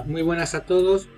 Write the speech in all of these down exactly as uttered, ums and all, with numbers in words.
muy buenas a todos.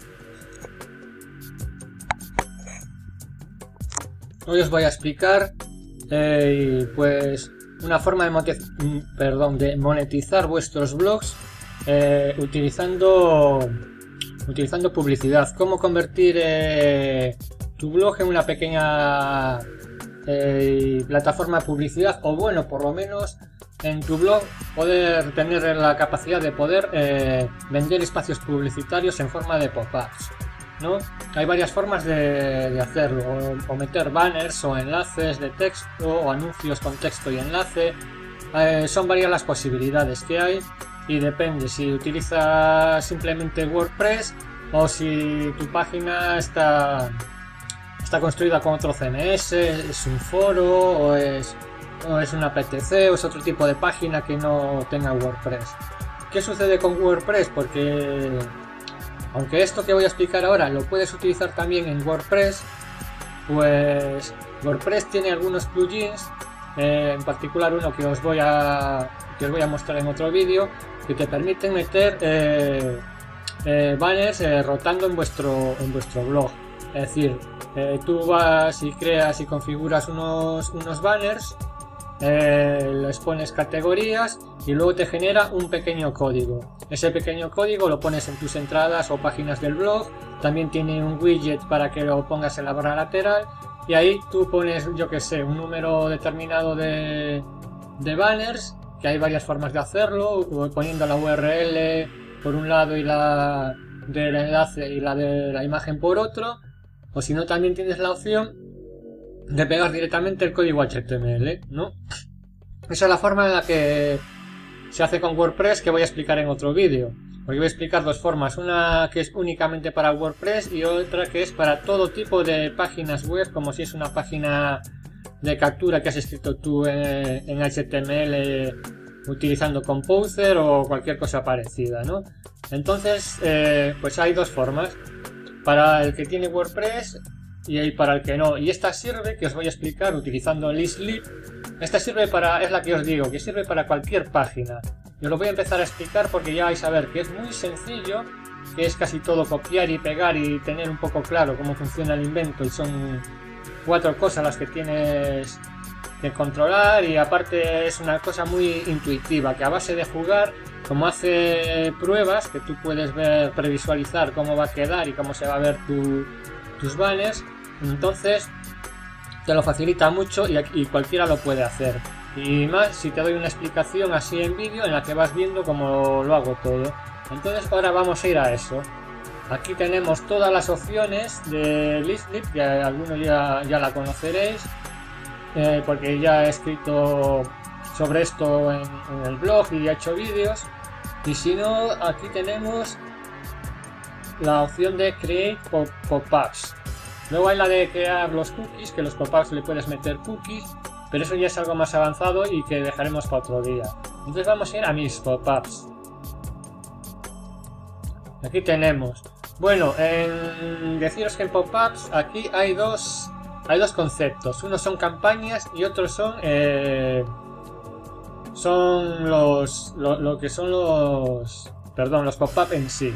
Hoy os voy a explicar eh, pues una forma de, monetiz perdón, de monetizar vuestros blogs eh, utilizando utilizando publicidad. Cómo convertir eh, tu blog en una pequeña eh, plataforma de publicidad, o bueno, por lo menos en tu blog poder tener la capacidad de poder eh, vender espacios publicitarios en forma de pop-ups, ¿no? Hay varias formas de, de hacerlo, o, o meter banners o enlaces de texto o anuncios con texto y enlace. Eh, son varias las posibilidades que hay y depende si utilizas simplemente WordPress o si tu página está, está construida con otro C M S, es un foro o es... o es una P T C o es otro tipo de página que no tenga WordPress. ¿Qué sucede con WordPress? Porque aunque esto que voy a explicar ahora lo puedes utilizar también en WordPress, pues WordPress tiene algunos plugins, eh, en particular uno que os voy a que os voy a mostrar en otro vídeo, que te permiten meter eh, eh, banners eh, rotando en vuestro en vuestro blog. Es decir, eh, tú vas y creas y configuras unos unos banners. Eh, les pones categorías y luego te genera un pequeño código. Ese pequeño código lo pones en tus entradas o páginas del blog. También tiene un widget para que lo pongas en la barra lateral y ahí tú pones, yo que sé, un número determinado de, de banners, que hay varias formas de hacerlo, poniendo la U R L por un lado y la del enlace y la de la imagen por otro, o si no también tienes la opción de pegar directamente el código H T M L, ¿no? Esa es la forma en la que se hace con WordPress, que voy a explicar en otro vídeo. Porque voy a explicar dos formas, una que es únicamente para WordPress y otra que es para todo tipo de páginas web, como si es una página de captura que has escrito tú en, en H T M L utilizando Composer o cualquier cosa parecida, ¿no? Entonces, eh, pues hay dos formas. Para el que tiene WordPress y ahí para el que no, y esta sirve, que os voy a explicar utilizando Leaflet. Esta sirve para, es la que os digo, que sirve para cualquier página. Yo lo voy a empezar a explicar porque ya vais a ver que es muy sencillo, que es casi todo copiar y pegar y tener un poco claro cómo funciona el invento, y son cuatro cosas las que tienes que controlar, y aparte es una cosa muy intuitiva, que a base de jugar, como hace pruebas, que tú puedes ver, previsualizar cómo va a quedar y cómo se va a ver tu, tus banners, entonces te lo facilita mucho y, y cualquiera lo puede hacer. Y más si te doy una explicación así en vídeo en la que vas viendo cómo lo hago todo. Entonces ahora vamos a ir a eso. Aquí tenemos todas las opciones de Leaflet, que algunos ya, ya la conoceréis, eh, porque ya he escrito sobre esto en, en el blog y he hecho vídeos. Y si no, aquí tenemos la opción de Create Pop-ups. Luego hay la de crear los cookies, que los pop-ups le puedes meter cookies, pero eso ya es algo más avanzado y que dejaremos para otro día. Entonces vamos a ir a mis pop-ups. Aquí tenemos. Bueno, en deciros que en pop-ups aquí hay dos, hay dos conceptos. Unos son campañas y otros son eh, son los lo, lo que son los perdón los pop-up en sí.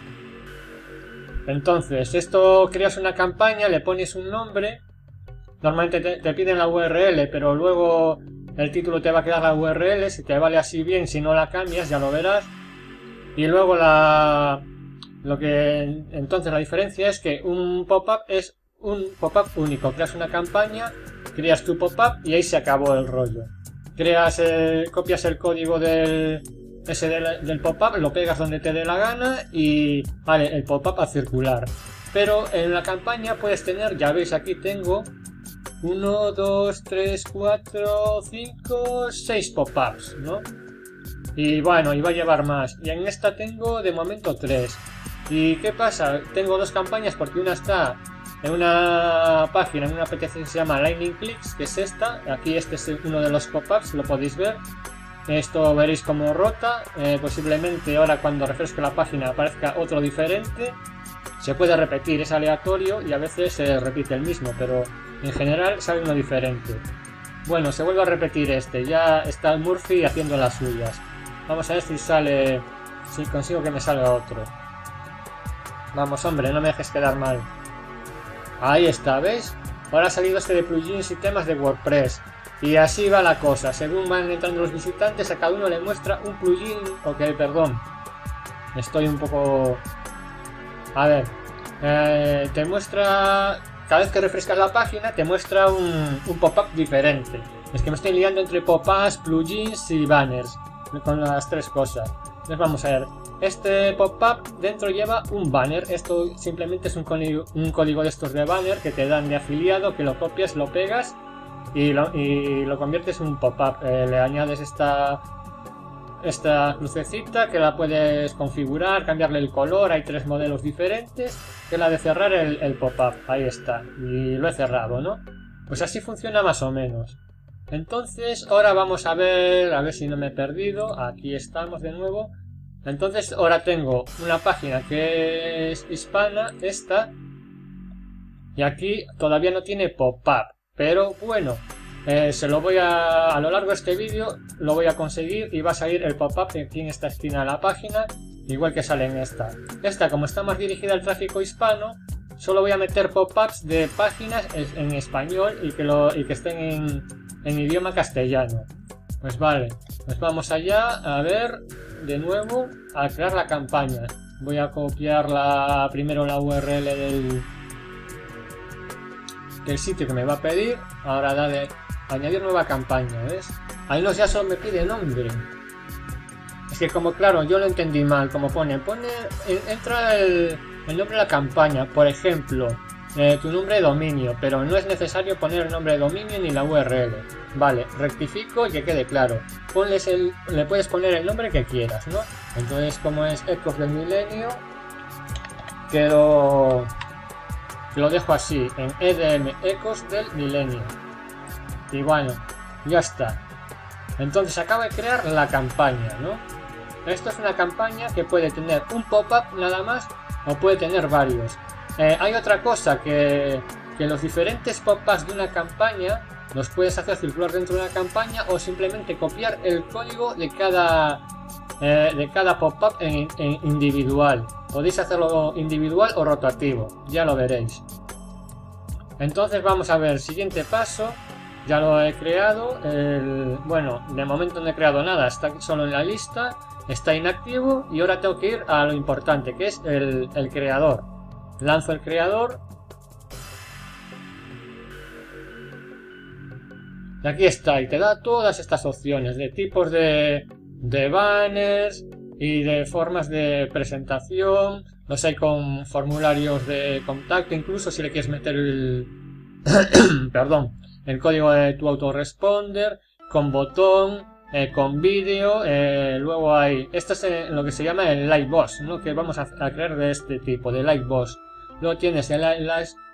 Entonces, esto, creas una campaña, le pones un nombre, normalmente te, te piden la U R L, pero luego el título te va a quedar la U R L, si te vale así bien, si no la cambias ya lo verás. Y luego la lo que entonces la diferencia es que un pop-up es un pop-up único. Creas una campaña, creas tu pop-up y ahí se acabó el rollo. Creas el, copias el código del ese del, del pop-up, lo pegas donde te dé la gana y vale, el pop-up a circular. Pero en la campaña puedes tener, ya veis, aquí tengo uno, dos, tres, cuatro, cinco, seis pop-ups, ¿no? Y bueno, y va a llevar más. Y en esta tengo de momento tres. ¿Y qué pasa? Tengo dos campañas porque una está en una página, en una P T C que se llama Lightning Clicks, que es esta. Aquí este es uno de los pop-ups, lo podéis ver. Esto veréis como rota, eh, posiblemente ahora cuando refresque la página aparezca otro diferente. Se puede repetir, es aleatorio y a veces se repite el mismo, pero en general sale uno diferente. Bueno, se vuelve a repetir este, ya está Murphy haciendo las suyas. Vamos a ver si sale, si consigo que me salga otro. Vamos, hombre, no me dejes quedar mal. Ahí está, ¿ves? Ahora ha salido este de plugins y temas de WordPress. Y así va la cosa. Según van entrando los visitantes, a cada uno le muestra un plugin... Ok, perdón. Estoy un poco... A ver. Eh, te muestra... Cada vez que refrescas la página, te muestra un, un pop-up diferente. Es que me estoy liando entre pop-ups, plugins y banners. Con las tres cosas. Entonces vamos a ver. Este pop-up dentro lleva un banner. Esto simplemente es un código, un código de estos de banner que te dan de afiliado, que lo copias, lo pegas y lo, y lo conviertes en un pop-up. Eh, le añades esta, esta crucecita que la puedes configurar, cambiarle el color. Hay tres modelos diferentes. Que es la de cerrar el, el pop-up. Ahí está. Y lo he cerrado, ¿no? Pues así funciona más o menos. Entonces ahora vamos a ver, a ver si no me he perdido. Aquí estamos de nuevo. Entonces ahora tengo una página que es hispana, esta, y aquí todavía no tiene pop-up, pero bueno, eh, se lo voy a, a lo largo de este vídeo lo voy a conseguir y va a salir el pop-up aquí en esta esquina de la página, igual que sale en esta. Esta, como está más dirigida al tráfico hispano, solo voy a meter pop-ups de páginas en español y que, lo, y que estén en, en idioma castellano. Pues vale, pues vamos allá, a ver, de nuevo, a crear la campaña. Voy a copiar la, primero la U R L del, del sitio que me va a pedir. Ahora da de añadir nueva campaña, ¿ves? Ahí no ya solo me pide nombre. Es que como claro, yo lo entendí mal, como pone, pone, entra el, el nombre de la campaña, por ejemplo, eh, tu nombre de dominio, pero no es necesario poner el nombre de dominio ni la U R L. Vale, rectifico y que quede claro. Ponles el, le puedes poner el nombre que quieras, ¿no? Entonces, como es Ecos del Milenio, quedo, lo dejo así, en E D M Ecos del Milenio. Y bueno, ya está. Entonces acabo de crear la campaña, ¿no? Esto es una campaña que puede tener un pop-up nada más o puede tener varios. Eh, hay otra cosa que, que los diferentes pop-ups de una campaña los puedes hacer circular dentro de una campaña o simplemente copiar el código de cada, eh, de cada pop-up en, en individual. Podéis hacerlo individual o rotativo, ya lo veréis. Entonces vamos a ver, siguiente paso. Ya lo he creado. El, bueno, de momento no he creado nada, está solo en la lista, está inactivo y ahora tengo que ir a lo importante, que es el, el creador. Lanzo el creador. Y aquí está, y te da todas estas opciones de tipos de, de banners y de formas de presentación. Los hay con formularios de contacto, incluso si le quieres meter el perdón, el código de tu autoresponder, con botón, eh, con vídeo. Eh, luego hay, esto es eh, lo que se llama el Liveboss, ¿no? Que vamos a, a crear de este tipo, de Liveboss. Luego tienes el, el,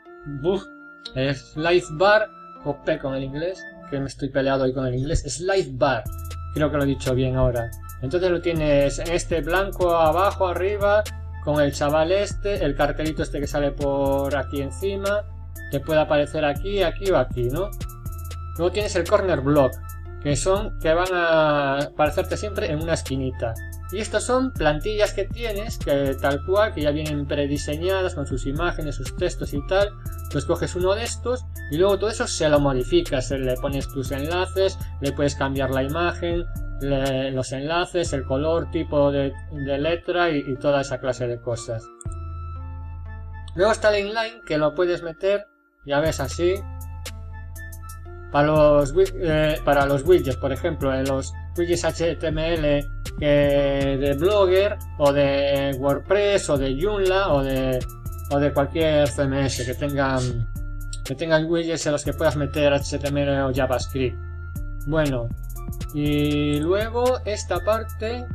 el Slide Bar, jope con el inglés, que me estoy peleado hoy con el inglés, Slide Bar, creo que lo he dicho bien ahora. Entonces lo tienes en este blanco abajo, arriba, con el chaval este, el cartelito este que sale por aquí encima, que puede aparecer aquí, aquí o aquí, ¿no? Luego tienes el corner block, que son, que van a aparecerte siempre en una esquinita. Y estos son plantillas que tienes, que tal cual, que ya vienen prediseñadas con sus imágenes, sus textos y tal. Tú escoges uno de estos y luego todo eso se lo modificas, le pones tus enlaces, le puedes cambiar la imagen, le, los enlaces, el color, tipo de, de letra y, y toda esa clase de cosas. Luego está el inline, que lo puedes meter, ya ves, así. Para los, eh, para los widgets, por ejemplo, en los widgets H T M L que de Blogger o de WordPress o de Joomla o de, o de cualquier C M S que tengan, que tengan widgets en los que puedas meter H T M L o JavaScript. Bueno, y luego esta parte,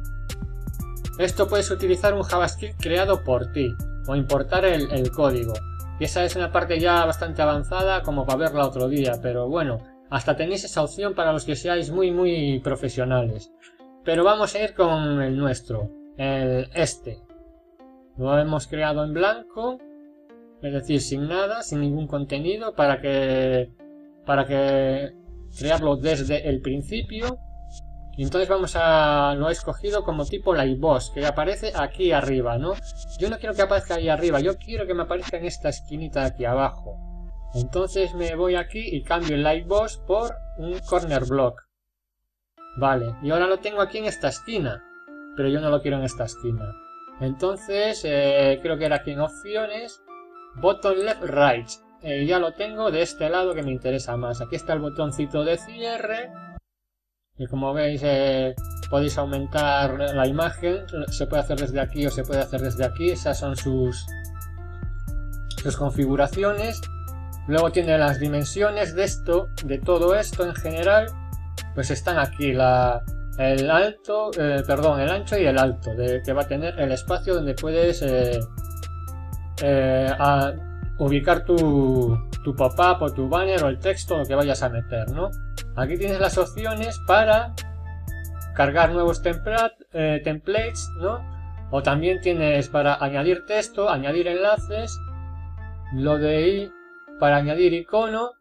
esto puedes utilizar un JavaScript creado por ti o importar el, el código. Y esa es una parte ya bastante avanzada como para verla otro día, pero bueno, hasta tenéis esa opción para los que seáis muy muy profesionales. Pero vamos a ir con el nuestro, el este. Lo hemos creado en blanco, es decir, sin nada, sin ningún contenido, para que, para que crearlo desde el principio. Y entonces vamos a... lo he escogido como tipo Lightbox, que aparece aquí arriba, ¿no? Yo no quiero que aparezca ahí arriba, yo quiero que me aparezca en esta esquinita de aquí abajo. Entonces me voy aquí y cambio el Lightbox por un Corner Block. Vale, y ahora lo tengo aquí en esta esquina, pero yo no lo quiero en esta esquina. Entonces, eh, creo que era aquí en opciones, Button Left Right. Eh, ya lo tengo de este lado que me interesa más. Aquí está el botoncito de cierre. Y como veis, eh, podéis aumentar la imagen. Se puede hacer desde aquí o se puede hacer desde aquí. Esas son sus, sus configuraciones. Luego tiene las dimensiones de esto, de todo esto en general. Pues están aquí la, el alto, eh, perdón, el ancho y el alto, de, que va a tener el espacio donde puedes eh, eh, a, ubicar tu, tu pop-up o tu banner o el texto, lo que vayas a meter, ¿no? Aquí tienes las opciones para cargar nuevos template, eh, templates, ¿no? O también tienes para añadir texto, añadir enlaces, lo de i para añadir icono,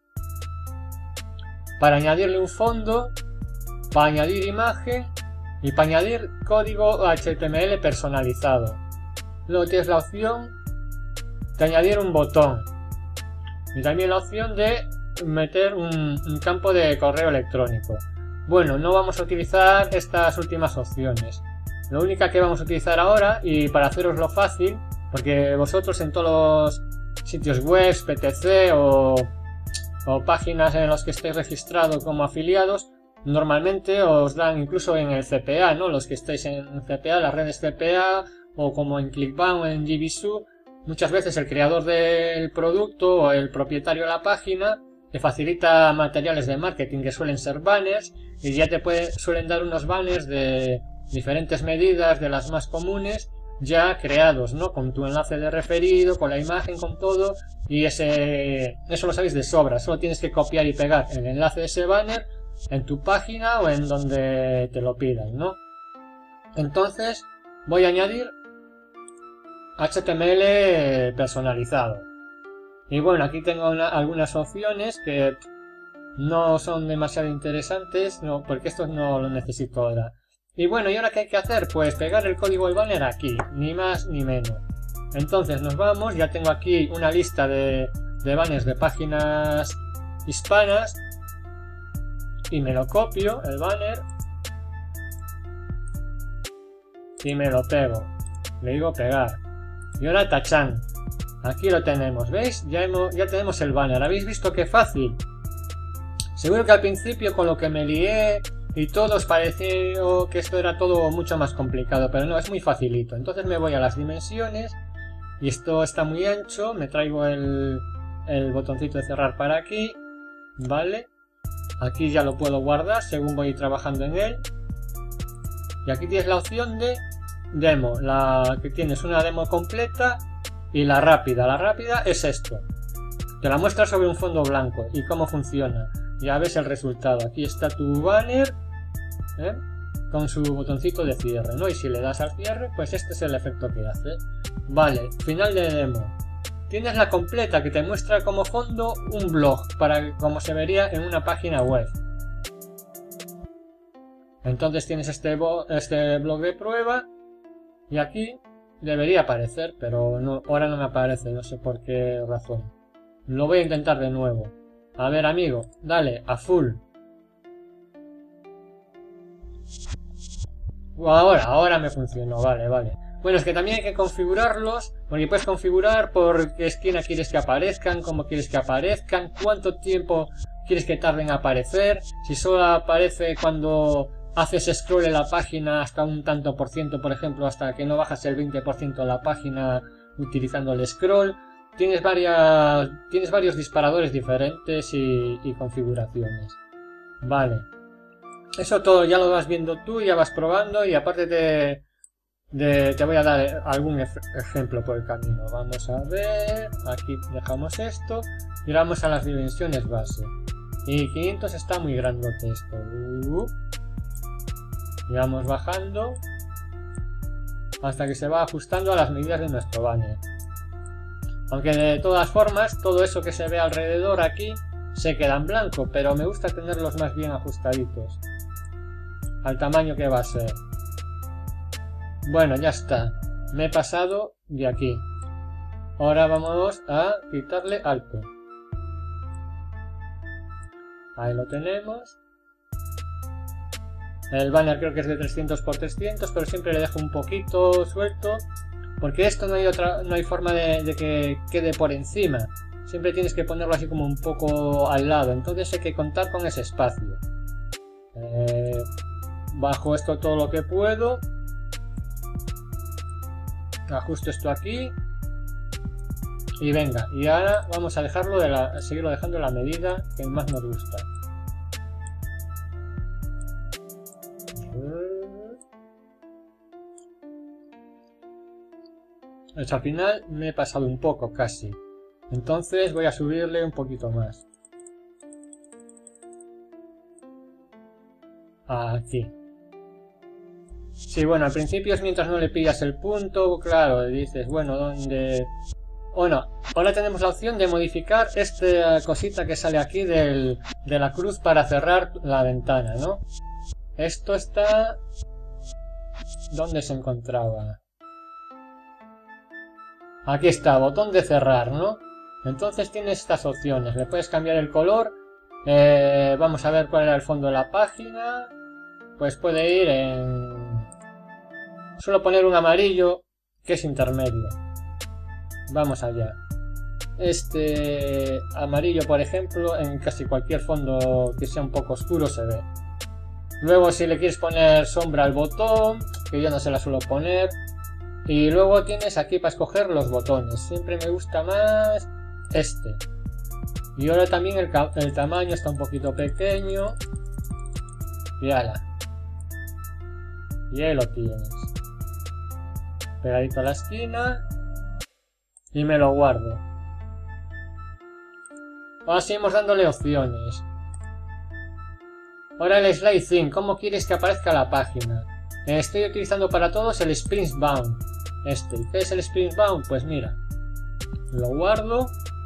para añadirle un fondo, para añadir imagen y para añadir código H T M L personalizado. Luego tienes la opción de añadir un botón y también la opción de meter un, un campo de correo electrónico. Bueno, no vamos a utilizar estas últimas opciones. Lo única que vamos a utilizar ahora, y para haceroslo fácil, porque vosotros en todos los sitios web, P T C o, o páginas en los que estéis registrados como afiliados, normalmente os dan incluso en el C P A, ¿no? Los que estéis en C P A, las redes C P A, o como en ClickBank o en Jibisu, muchas veces el creador del producto o el propietario de la página te facilita materiales de marketing que suelen ser banners, y ya te puede, suelen dar unos banners de diferentes medidas, de las más comunes, ya creados, ¿no? Con tu enlace de referido, con la imagen, con todo, y ese eso lo sabéis de sobra. Solo tienes que copiar y pegar el enlace de ese banner en tu página o en donde te lo pidan, ¿no? Entonces voy a añadir H T M L personalizado. Y bueno, aquí tengo una, algunas opciones que no son demasiado interesantes, no, porque estos no lo necesito ahora. Y bueno, ¿y ahora qué hay que hacer? Pues pegar el código del banner aquí, ni más ni menos. Entonces nos vamos, ya tengo aquí una lista de, de banners de páginas hispanas, y me lo copio, el banner, y me lo pego. Le digo pegar. Y ahora tachán. Aquí lo tenemos, ¿veis? Ya, hemos, ya tenemos el banner. ¿Habéis visto qué fácil? Seguro que al principio con lo que me lié y todo os pareció que esto era todo mucho más complicado, pero no, es muy facilito. Entonces me voy a las dimensiones y esto está muy ancho. Me traigo el, el botoncito de cerrar para aquí, ¿vale? Aquí ya lo puedo guardar según voy trabajando en él. Y aquí tienes la opción de demo, la que tienes una demo completa y la rápida. La rápida es esto, te la muestra sobre un fondo blanco y cómo funciona. Ya ves el resultado, aquí está tu banner, ¿eh? Con su botoncito de cierre, ¿no? Y si le das al cierre, pues este es el efecto que hace. Vale, final de demo. Tienes la completa que te muestra como fondo un blog, para como se vería en una página web. Entonces tienes este, este blog de prueba y aquí debería aparecer, pero no, ahora no me aparece, no sé por qué razón. Lo voy a intentar de nuevo. A ver, amigo, dale, a full. Ahora, ahora me funcionó, vale, vale. Bueno, es que también hay que configurarlos, porque puedes configurar por qué esquina quieres que aparezcan, cómo quieres que aparezcan, cuánto tiempo quieres que tarden en aparecer, si solo aparece cuando haces scroll en la página hasta un tanto por ciento, por ejemplo, hasta que no bajas el veinte por ciento de la página utilizando el scroll. Tienes, varias, tienes varios disparadores diferentes y, y configuraciones. Vale. Eso todo ya lo vas viendo tú, ya vas probando, y aparte de, de, te voy a dar algún ejemplo por el camino. Vamos a ver, aquí dejamos esto y vamos a las dimensiones base. Y quinientos está muy grandote esto. Uh, y vamos bajando hasta que se va ajustando a las medidas de nuestro banner. Aunque de todas formas, todo eso que se ve alrededor aquí se queda en blanco, pero me gusta tenerlos más bien ajustaditos. al tamaño que va a ser. Bueno, ya está. Me he pasado de aquí. Ahora vamos a quitarle alto. Ahí lo tenemos. El banner creo que es de trescientos por trescientos, pero siempre le dejo un poquito suelto. Porque esto no hay otra, no hay forma de, de que quede por encima. Siempre tienes que ponerlo así como un poco al lado. Entonces hay que contar con ese espacio. Eh, bajo esto todo lo que puedo. Ajusto esto aquí. Y venga. Y ahora vamos a dejarlo de la, seguirlo dejando la medida que más nos gusta. Pues al final me he pasado un poco casi. Entonces voy a subirle un poquito más. Aquí. Sí, bueno, al principio es mientras no le pillas el punto, claro, dices, bueno, ¿dónde...? Bueno, ahora tenemos la opción de modificar esta cosita que sale aquí del, de la cruz para cerrar la ventana, ¿no? Esto está... ¿Dónde se encontraba? Aquí está, botón de cerrar, ¿no? Entonces tienes estas opciones, le puedes cambiar el color, eh, vamos a ver cuál era el fondo de la página, pues puede ir en... Suelo poner un amarillo que es intermedio. Vamos allá. Este amarillo, por ejemplo, en casi cualquier fondo que sea un poco oscuro se ve. Luego si le quieres poner sombra al botón, que yo no se la suelo poner. Y luego tienes aquí para escoger los botones. Siempre me gusta más este. Y ahora también el, el tamaño está un poquito pequeño. Y ala. Y ahí lo tienes. Pegadito a la esquina. Y me lo guardo. Ahora seguimos dándole opciones. Ahora el slide theme. ¿Cómo quieres que aparezca la página? Estoy utilizando para todos el Springbound. Este. ¿Qué es el Springbound? Pues mira. Lo guardo.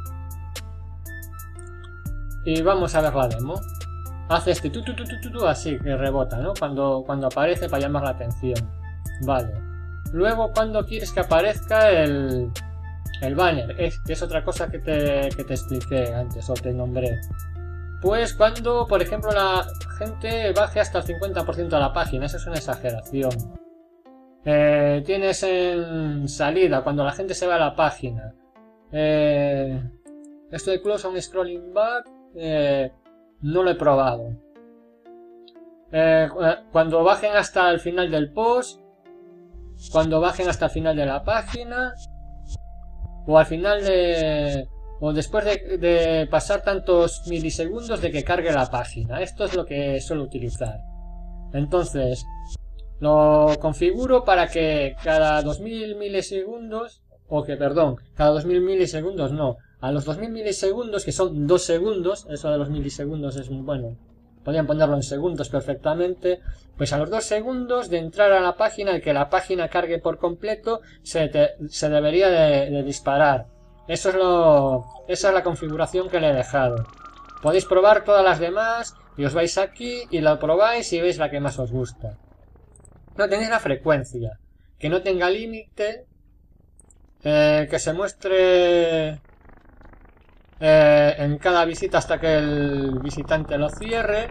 Y vamos a ver la demo. Hace este tu tu tu tu tu así que rebota, ¿no? Cuando, cuando aparece para llamar la atención. Vale. Luego cuando quieres que aparezca el, el banner. Es, que es otra cosa que te, que te expliqué antes o te nombré. Pues cuando, por ejemplo, la gente baje hasta el cincuenta por ciento de la página. Eso es una exageración. Eh, tienes en salida, cuando la gente se va a la página. Eh, esto de close on scrolling back, eh, no lo he probado. Eh, cuando bajen hasta el final del post, cuando bajen hasta el final de la página, o al final de... o después de, de pasar tantos milisegundos de que cargue la página. Esto es lo que suelo utilizar. Entonces... lo configuro para que cada dos mil milisegundos, o que perdón, cada dos mil milisegundos no, a los dos mil milisegundos, que son dos segundos, eso de los milisegundos es bueno, podrían ponerlo en segundos perfectamente, pues a los dos segundos de entrar a la página y que la página cargue por completo, se, te, se debería de, de disparar. Eso es lo, esa es la configuración que le he dejado. Podéis probar todas las demás y os vais aquí y la probáis y veis la que más os gusta. No tenéis la frecuencia, que no tenga límite, eh, que se muestre eh, en cada visita hasta que el visitante lo cierre.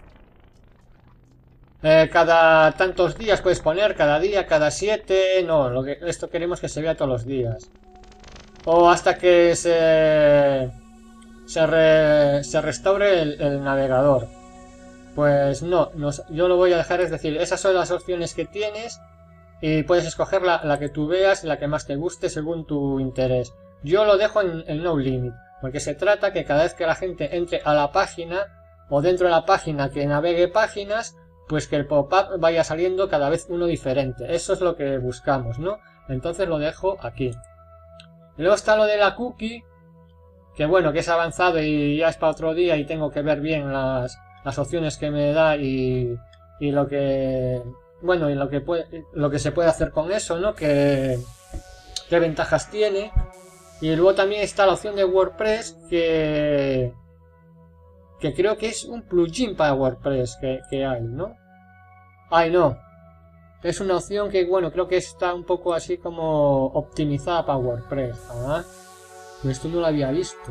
Eh, cada tantos días puedes poner, cada día, cada siete, no, lo que, esto queremos que se vea todos los días. O hasta que se, se, re, se restaure el, el navegador. Pues no, no, yo lo voy a dejar, es decir, esas son las opciones que tienes y puedes escoger la, la que tú veas, la que más te guste según tu interés. Yo lo dejo en el no limit, porque se trata que cada vez que la gente entre a la página o dentro de la página que navegue páginas, pues que el pop-up vaya saliendo cada vez uno diferente. Eso es lo que buscamos, ¿no? Entonces lo dejo aquí. Y luego está lo de la cookie, que bueno, que es avanzado y ya es para otro día y tengo que ver bien las... las opciones que me da y, y lo que bueno y lo que puede, lo que se puede hacer con eso, ¿no? Que qué ventajas tiene. Y luego también está la opción de WordPress que que creo que es un plugin para WordPress que, que hay, ¿no? Ay, no. Es una opción que, bueno, creo que está un poco así como optimizada para WordPress. Ah, pues esto no lo había visto.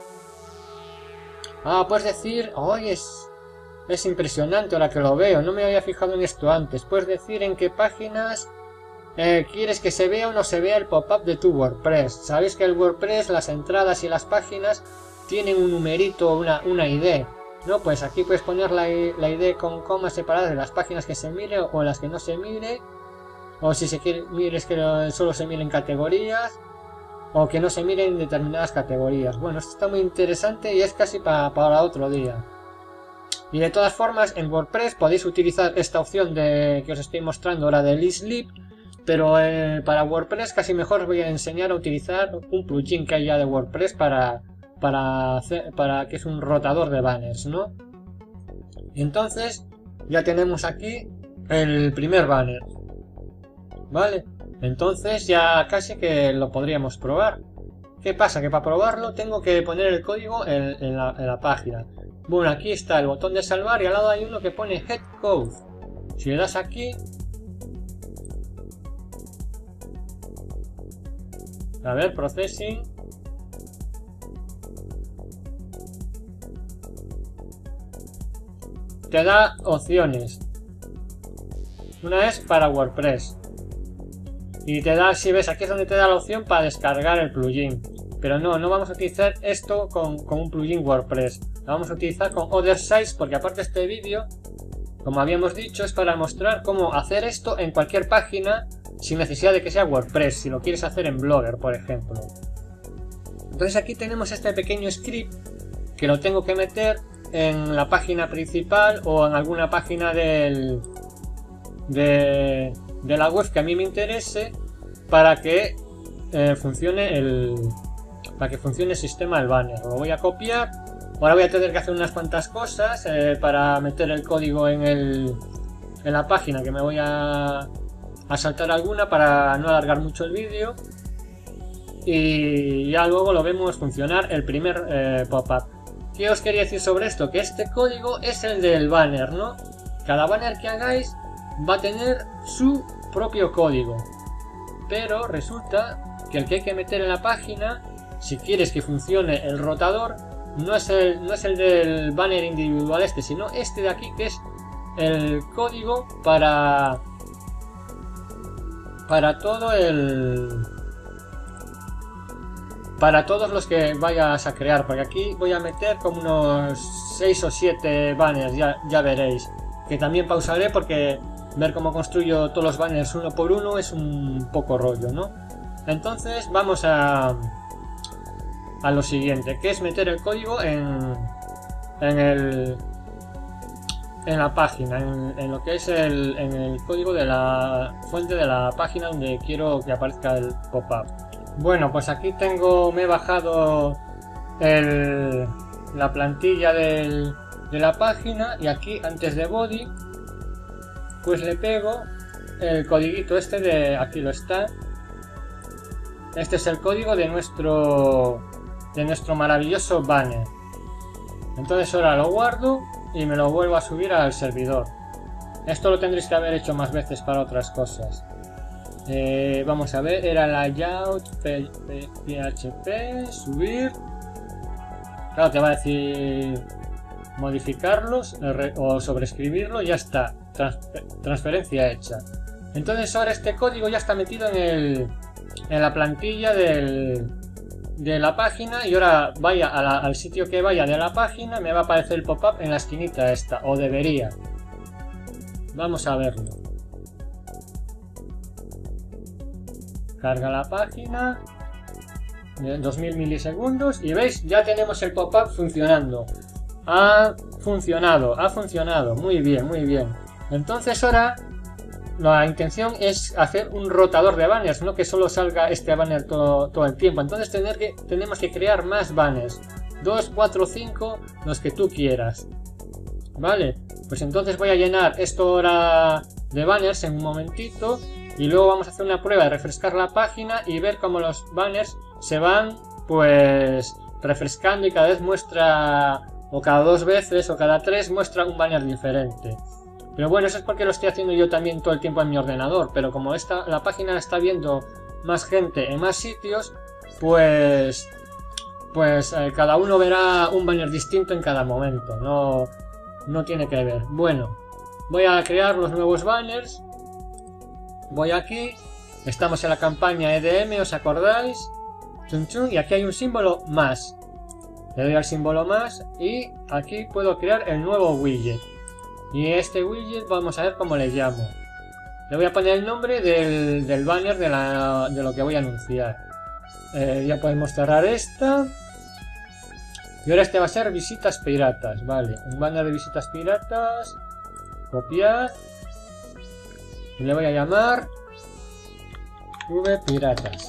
Ah, puedes decir... ¡Ay, es... es impresionante ahora que lo veo! No me había fijado en esto antes. Puedes decir en qué páginas eh, quieres que se vea o no se vea el pop-up de tu WordPress. Sabéis que el WordPress, las entradas y las páginas tienen un numerito, una, una I D. No, pues aquí puedes poner la, la I D con comas separadas de las páginas que se mire o las que no se mire. O si se quiere, mires que solo se miren categorías. O que no se miren determinadas categorías. Bueno, esto está muy interesante y es casi pa, para otro día. Y de todas formas, en WordPress podéis utilizar esta opción de que os estoy mostrando ahora del Sleep. Pero eh, para WordPress casi mejor os voy a enseñar a utilizar un plugin que hay ya de WordPress para... Para, hacer, para que es un rotador de banners, ¿no? Entonces ya tenemos aquí el primer banner, ¿vale? Entonces ya casi que lo podríamos probar. ¿Qué pasa? Que para probarlo tengo que poner el código en, en, la, en la página. Bueno, aquí está el botón de salvar y al lado hay uno que pone Head Code. Si le das aquí... A ver, Processing... Te da opciones. Una es para WordPress. Y te da, si ves, aquí es donde te da la opción para descargar el plugin. Pero no, no vamos a utilizar esto con, con un plugin WordPress. Lo vamos a utilizar con Other Sites porque aparte este vídeo, como habíamos dicho, es para mostrar cómo hacer esto en cualquier página sin necesidad de que sea WordPress. Si lo quieres hacer en Blogger, por ejemplo. Entonces aquí tenemos este pequeño script que lo tengo que meter en la página principal o en alguna página del, de, de la web que a mí me interese para que eh, funcione el para que funcione el sistema del banner. Lo voy a copiar. Ahora voy a tener que hacer unas cuantas cosas eh, para meter el código en, el, en la página, que me voy a, a saltar alguna para no alargar mucho el vídeo. Y ya luego lo vemos funcionar el primer eh, pop-up. ¿Qué os quería decir sobre esto? Que este código es el del banner, ¿no? Cada banner que hagáis va a tener su propio código. Pero resulta que el que hay que meter en la página, si quieres que funcione el rotador, no es el, no es el del banner individual este, sino este de aquí, que es el código para, para todo el... para todos los que vayas a crear, porque aquí voy a meter como unos seis o siete banners, ya, ya veréis, que también pausaré porque ver cómo construyo todos los banners uno por uno es un poco rollo, ¿no? Entonces vamos a, a lo siguiente, que es meter el código en, en, el, en la página, en, en lo que es el, en el código de la fuente de la página donde quiero que aparezca el pop-up. Bueno, pues aquí tengo, me he bajado el, la plantilla del, de la página y aquí antes de body pues le pego el codiguito este de, aquí lo está, este es el código de nuestro de nuestro maravilloso banner. Entonces ahora lo guardo y me lo vuelvo a subir al servidor. Esto lo tendréis que haber hecho más veces para otras cosas. Eh, vamos a ver, era layout P H P, subir. Claro, te va a decir modificarlos o sobreescribirlo, ya está, trans transferencia hecha. Entonces ahora este código ya está metido en, el, en la plantilla del, de la página y ahora vaya a la, al sitio que vaya de la página me va a aparecer el pop-up en la esquinita esta, o debería. Vamos a verlo. Carga la página, dos mil milisegundos y veis, ya tenemos el pop-up funcionando. Ha funcionado, ha funcionado, muy bien, muy bien. Entonces ahora la intención es hacer un rotador de banners, no que solo salga este banner todo, todo el tiempo. Entonces tener que, tenemos que crear más banners, dos, cuatro, cinco, los que tú quieras. Vale, pues entonces voy a llenar esto ahora de banners en un momentito. Y luego vamos a hacer una prueba de refrescar la página y ver cómo los banners se van pues refrescando y cada vez muestra, o cada dos veces o cada tres muestra un banner diferente. Pero bueno, eso es porque lo estoy haciendo yo también todo el tiempo en mi ordenador. Pero como esta, la página la está viendo más gente en más sitios, pues... Pues eh, cada uno verá un banner distinto en cada momento. No, no tiene que ver. Bueno, voy a crear los nuevos banners. Voy aquí. Estamos en la campaña E D M, ¿os acordáis? Chun chun, y aquí hay un símbolo más. Le doy al símbolo más y aquí puedo crear el nuevo widget. Y este widget vamos a ver cómo le llamo. Le voy a poner el nombre del, del banner de, la, de lo que voy a anunciar. Eh, ya podemos cerrar esta. Y ahora este va a ser visitas piratas. Vale, un banner de visitas piratas. Copiar. Y le voy a llamar V Piratas.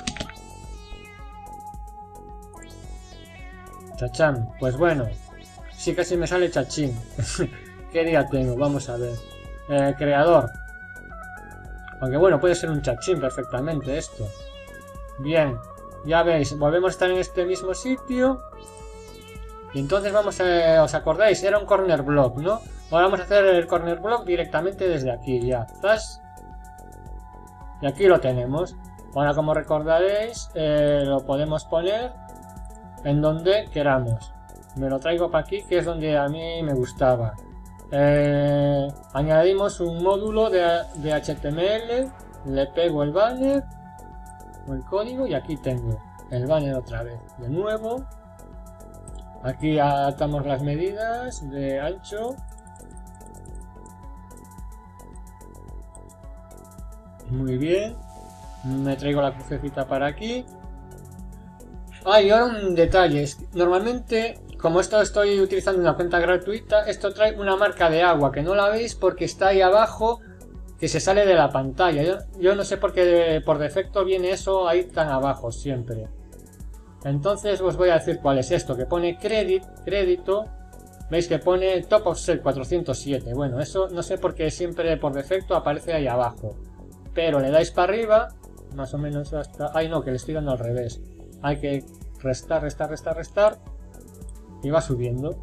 Chachán, pues bueno, sí, casi me sale chachín. ¿Qué día tengo? Vamos a ver. Eh, creador. Aunque bueno, puede ser un chachín perfectamente esto. Bien, ya veis, volvemos a estar en este mismo sitio. Y entonces vamos a... ¿Os acordáis? Era un corner block, ¿no? Ahora vamos a hacer el corner block directamente desde aquí, ya. ¿Zas? Y aquí lo tenemos. Ahora, como recordaréis, eh, lo podemos poner en donde queramos. Me lo traigo para aquí, que es donde a mí me gustaba. Eh, añadimos un módulo de, de H T M L, le pego el banner o el código y aquí tengo el banner otra vez. De nuevo, aquí adaptamos las medidas de ancho. Muy bien. Me traigo la crucecita para aquí. Ah, y ahora un detalle. Normalmente, como esto estoy utilizando una cuenta gratuita, esto trae una marca de agua, que no la veis porque está ahí abajo, que se sale de la pantalla. Yo, yo no sé por qué por defecto viene eso ahí tan abajo siempre. Entonces os voy a decir cuál es esto, que pone credit, crédito. Veis que pone Top Offset cuatrocientos siete. Bueno, eso no sé por qué siempre por defecto aparece ahí abajo. Pero le dais para arriba, más o menos hasta... Ay no, que le estoy dando al revés. Hay que restar, restar, restar, restar. Y va subiendo.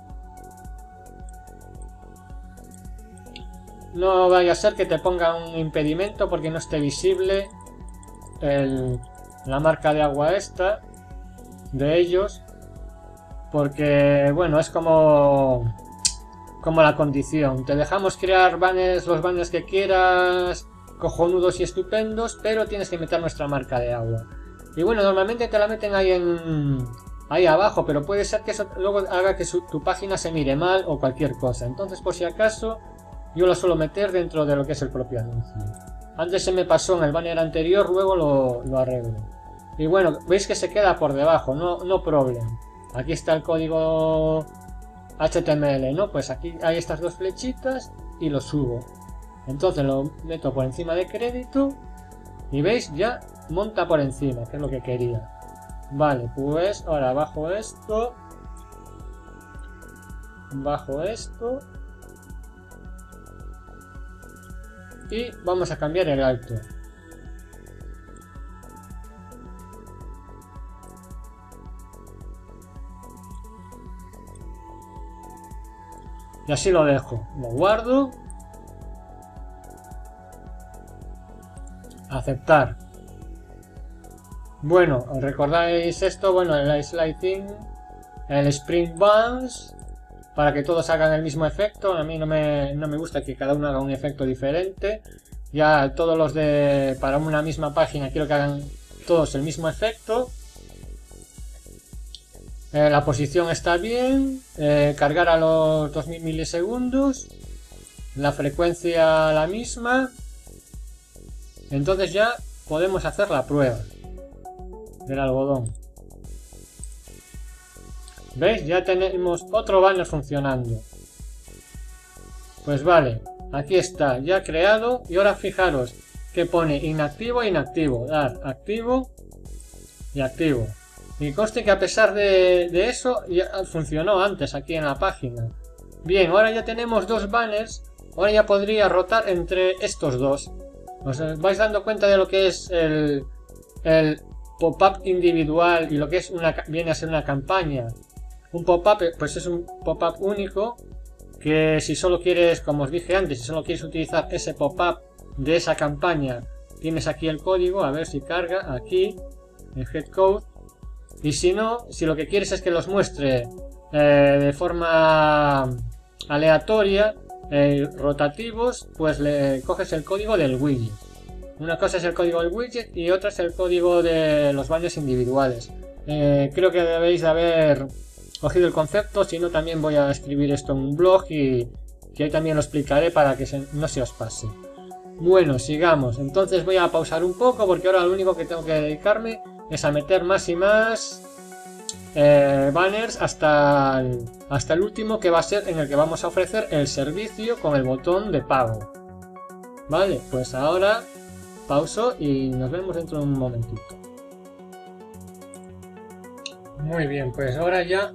No vaya a ser que te ponga un impedimento porque no esté visible el, la marca de agua esta de ellos. Porque, bueno, es como... Como la condición. Te dejamos crear banners, los banners que quieras, cojonudos y estupendos, pero tienes que meter nuestra marca de agua. Y bueno, normalmente te la meten ahí en ahí abajo, pero puede ser que eso luego haga que su, tu página se mire mal o cualquier cosa. Entonces, por si acaso, yo lo suelo meter dentro de lo que es el propio anuncio. Antes se me pasó en el banner anterior, luego lo, lo arreglo. Y bueno, veis que se queda por debajo, no, no problem. Aquí está el código H T M L, ¿no? Pues aquí hay estas dos flechitas y lo subo. Entonces lo meto por encima de crédito y veis, ya monta por encima, que es lo que quería. Vale, pues ahora bajo esto, bajo esto y vamos a cambiar el alto. Y así lo dejo, lo guardo. Aceptar. Bueno, ¿os recordáis esto? Bueno, el sliding, el Spring Bounce, para que todos hagan el mismo efecto. A mí no me, no me gusta que cada uno haga un efecto diferente. Ya todos los de para una misma página quiero que hagan todos el mismo efecto. Eh, la posición está bien, eh, cargar a los dos mil milisegundos, la frecuencia la misma. Entonces ya podemos hacer la prueba del algodón. ¿Veis? Ya tenemos otro banner funcionando. Pues vale, aquí está, ya creado. Y ahora fijaros que pone inactivo e inactivo. Dar activo y activo. Y conste que a pesar de, de eso ya funcionó antes aquí en la página. Bien, ahora ya tenemos dos banners. Ahora ya podría rotar entre estos dos. ¿Os vais dando cuenta de lo que es el, el pop-up individual y lo que es una, viene a ser una campaña? Un pop-up pues es un pop-up único que si solo quieres, como os dije antes, si solo quieres utilizar ese pop-up de esa campaña, tienes aquí el código, a ver si carga, aquí, el headcode. Y si no, si lo que quieres es que los muestre eh, de forma aleatoria, eh, rotativos, pues le coges el código del widget. Una cosa es el código del widget y otra es el código de los banners individuales. Eh, creo que debéis de haber cogido el concepto, si no también voy a escribir esto en un blog y que ahí también lo explicaré para que se, no se os pase. Bueno, sigamos. Entonces voy a pausar un poco porque ahora lo único que tengo que dedicarme es a meter más y más eh, banners hasta el, hasta el último, que va a ser en el que vamos a ofrecer el servicio con el botón de pago. Vale, pues ahora pauso y nos vemos dentro de un momentito. Muy bien, pues ahora ya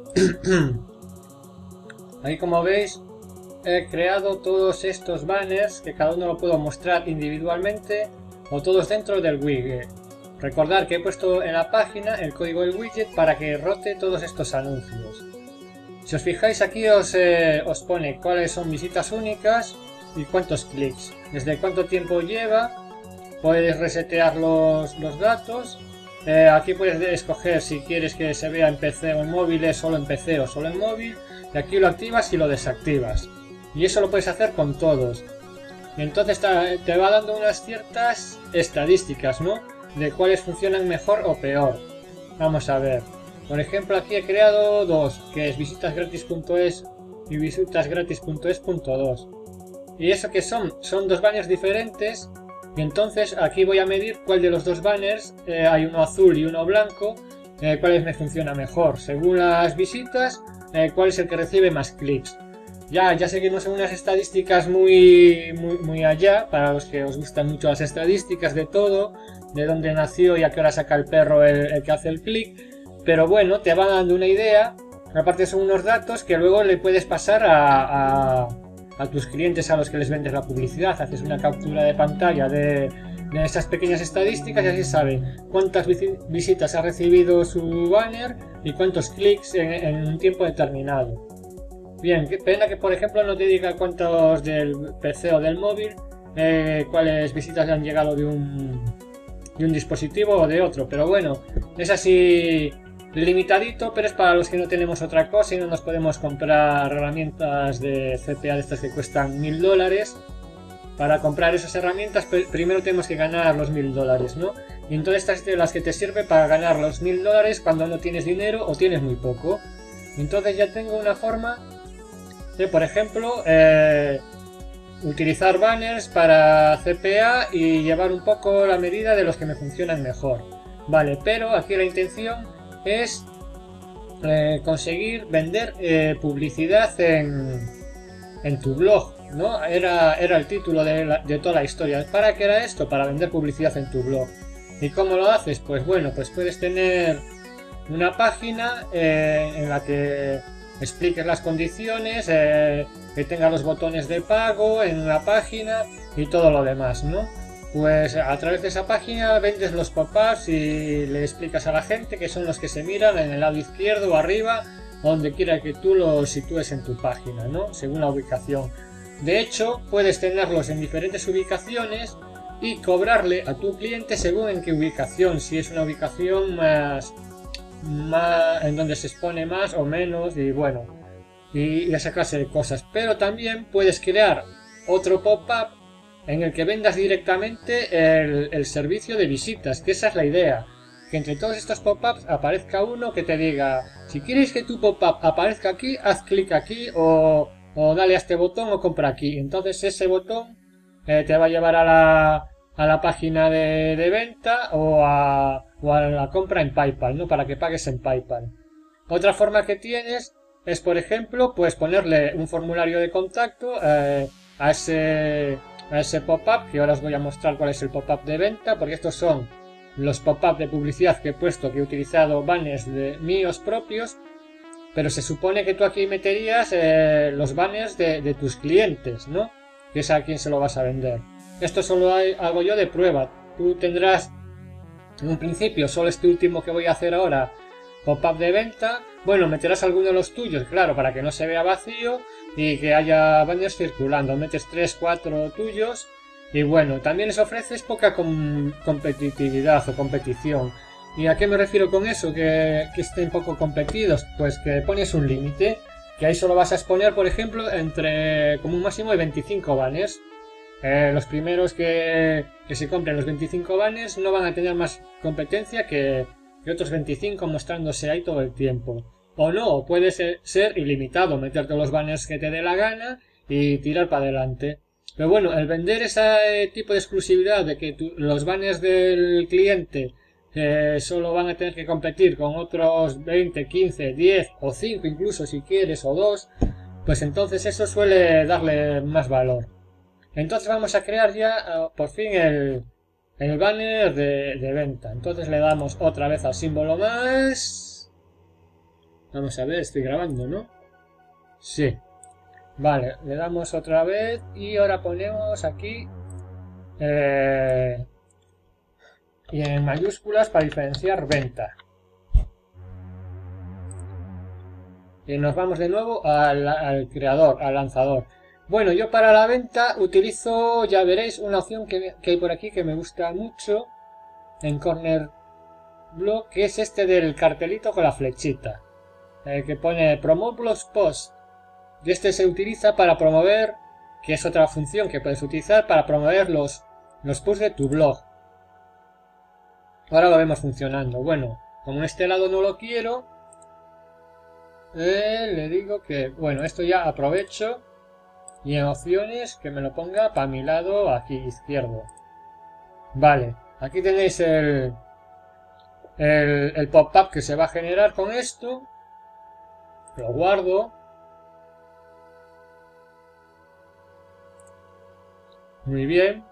ahí, como veis, he creado todos estos banners que cada uno lo puedo mostrar individualmente o todos dentro del widget. Recordad que he puesto en la página el código del widget para que rote todos estos anuncios. Si os fijáis aquí os, eh, os pone cuáles son visitas únicas y cuántos clics, desde cuánto tiempo lleva. Puedes resetear los, los datos. Eh, aquí puedes escoger si quieres que se vea en P C o en móviles, solo en P C o solo en móvil. Y aquí lo activas y lo desactivas. Y eso lo puedes hacer con todos. Y entonces te va dando unas ciertas estadísticas, ¿no? De cuáles funcionan mejor o peor. Vamos a ver. Por ejemplo, aquí he creado dos, que es visitasgratis punto es y visitasgratis punto es punto dos. ¿Y eso qué son? Son dos banners diferentes. Y entonces aquí voy a medir cuál de los dos banners, eh, hay uno azul y uno blanco, eh, cuál me funciona mejor. Según las visitas, eh, cuál es el que recibe más clics. Ya, ya sé que no son unas estadísticas muy, muy, muy allá, para los que os gustan mucho las estadísticas de todo, de dónde nació y a qué hora saca el perro el, el que hace el clic, pero bueno, te va dando una idea. Aparte son unos datos que luego le puedes pasar a, a, a tus clientes a los que les vendes la publicidad. Haces una captura de pantalla de, de esas pequeñas estadísticas y así saben cuántas visitas ha recibido su banner y cuántos clics en, en un tiempo determinado. Bien, qué pena que por ejemplo no te diga cuántos del P C o del móvil, eh, cuáles visitas le han llegado de un, de un dispositivo o de otro, pero bueno, es así limitadito, pero es para los que no tenemos otra cosa y no nos podemos comprar herramientas de C P A de estas que cuestan mil dólares. Para comprar esas herramientas primero tenemos que ganar los mil dólares, ¿no? Y entonces estas son las que te sirven para ganar los mil dólares cuando no tienes dinero o tienes muy poco. Entonces ya tengo una forma de, por ejemplo, eh, utilizar banners para C P A y llevar un poco la medida de los que me funcionan mejor. Vale, pero aquí la intención es eh, conseguir vender eh, publicidad en, en tu blog, ¿no? Era, era el título de, la, de toda la historia. ¿Para qué era esto? Para vender publicidad en tu blog. ¿Y cómo lo haces? Pues bueno, pues puedes tener una página eh, en la que expliques las condiciones, eh, que tenga los botones de pago en la página y todo lo demás, ¿no? Pues a través de esa página vendes los pop-ups y le explicas a la gente que son los que se miran en el lado izquierdo o arriba, donde quiera que tú los sitúes en tu página, ¿no? Según la ubicación. De hecho, puedes tenerlos en diferentes ubicaciones y cobrarle a tu cliente según en qué ubicación, si es una ubicación más... Más, en donde se expone más o menos y bueno, y, y esa clase de cosas. Pero también puedes crear otro pop-up en el que vendas directamente el, el servicio de visitas, que esa es la idea, que entre todos estos pop-ups aparezca uno que te diga: si quieres que tu pop-up aparezca aquí, haz clic aquí o, o dale a este botón o compra aquí. Entonces ese botón eh, te va a llevar a la, a la página de, de venta o a o a la compra en PayPal, ¿no? Para que pagues en PayPal. Otra forma que tienes es, por ejemplo, pues ponerle un formulario de contacto eh, a ese, a ese pop-up, que ahora os voy a mostrar cuál es el pop-up de venta, porque estos son los pop-up de publicidad que he puesto, que he utilizado banners de míos propios, pero se supone que tú aquí meterías eh, los banners de, de tus clientes, ¿no? Que es a quien se lo vas a vender. Esto solo hay, hago yo de prueba. Tú tendrás en un principio solo este último que voy a hacer ahora pop-up de venta. Bueno, meterás alguno de los tuyos, claro, para que no se vea vacío y que haya banners circulando. Metes tres, cuatro tuyos y bueno, también les ofreces poca com competitividad o competición. ¿Y a qué me refiero con eso? Que, que estén poco competidos. Pues que pones un límite, que ahí solo vas a exponer, por ejemplo, entre como un máximo de veinticinco banners. Eh, los primeros que, que se compren los veinticinco banners no van a tener más competencia que, que otros veinticinco mostrándose ahí todo el tiempo. O no, puede ser, ser ilimitado, meterte los banners que te dé la gana y tirar para adelante. Pero bueno, el vender ese tipo de exclusividad de que tu, los banners del cliente eh, solo van a tener que competir con otros veinte, quince, diez o cinco incluso si quieres o dos, pues entonces eso suele darle más valor. Entonces vamos a crear ya uh, por fin el, el banner de, de venta. Entonces le damos otra vez al símbolo más. Vamos a ver, estoy grabando, ¿no? Sí. Vale, le damos otra vez y ahora ponemos aquí eh, y en mayúsculas para diferenciar venta. Y nos vamos de nuevo al, al creador, al lanzador. Bueno, yo para la venta utilizo, ya veréis, una opción que, que hay por aquí que me gusta mucho en Corner Blog, que es este del cartelito con la flechita, eh, que pone Promote Blogs Post. Y este se utiliza para promover, que es otra función que puedes utilizar para promover los, los posts de tu blog. Ahora lo vemos funcionando. Bueno, como en este lado no lo quiero, eh, le digo que, bueno, esto ya aprovecho y en opciones que me lo ponga para mi lado aquí izquierdo. Vale, aquí tenéis el, el, el pop-up que se va a generar con esto. Lo guardo. Muy bien.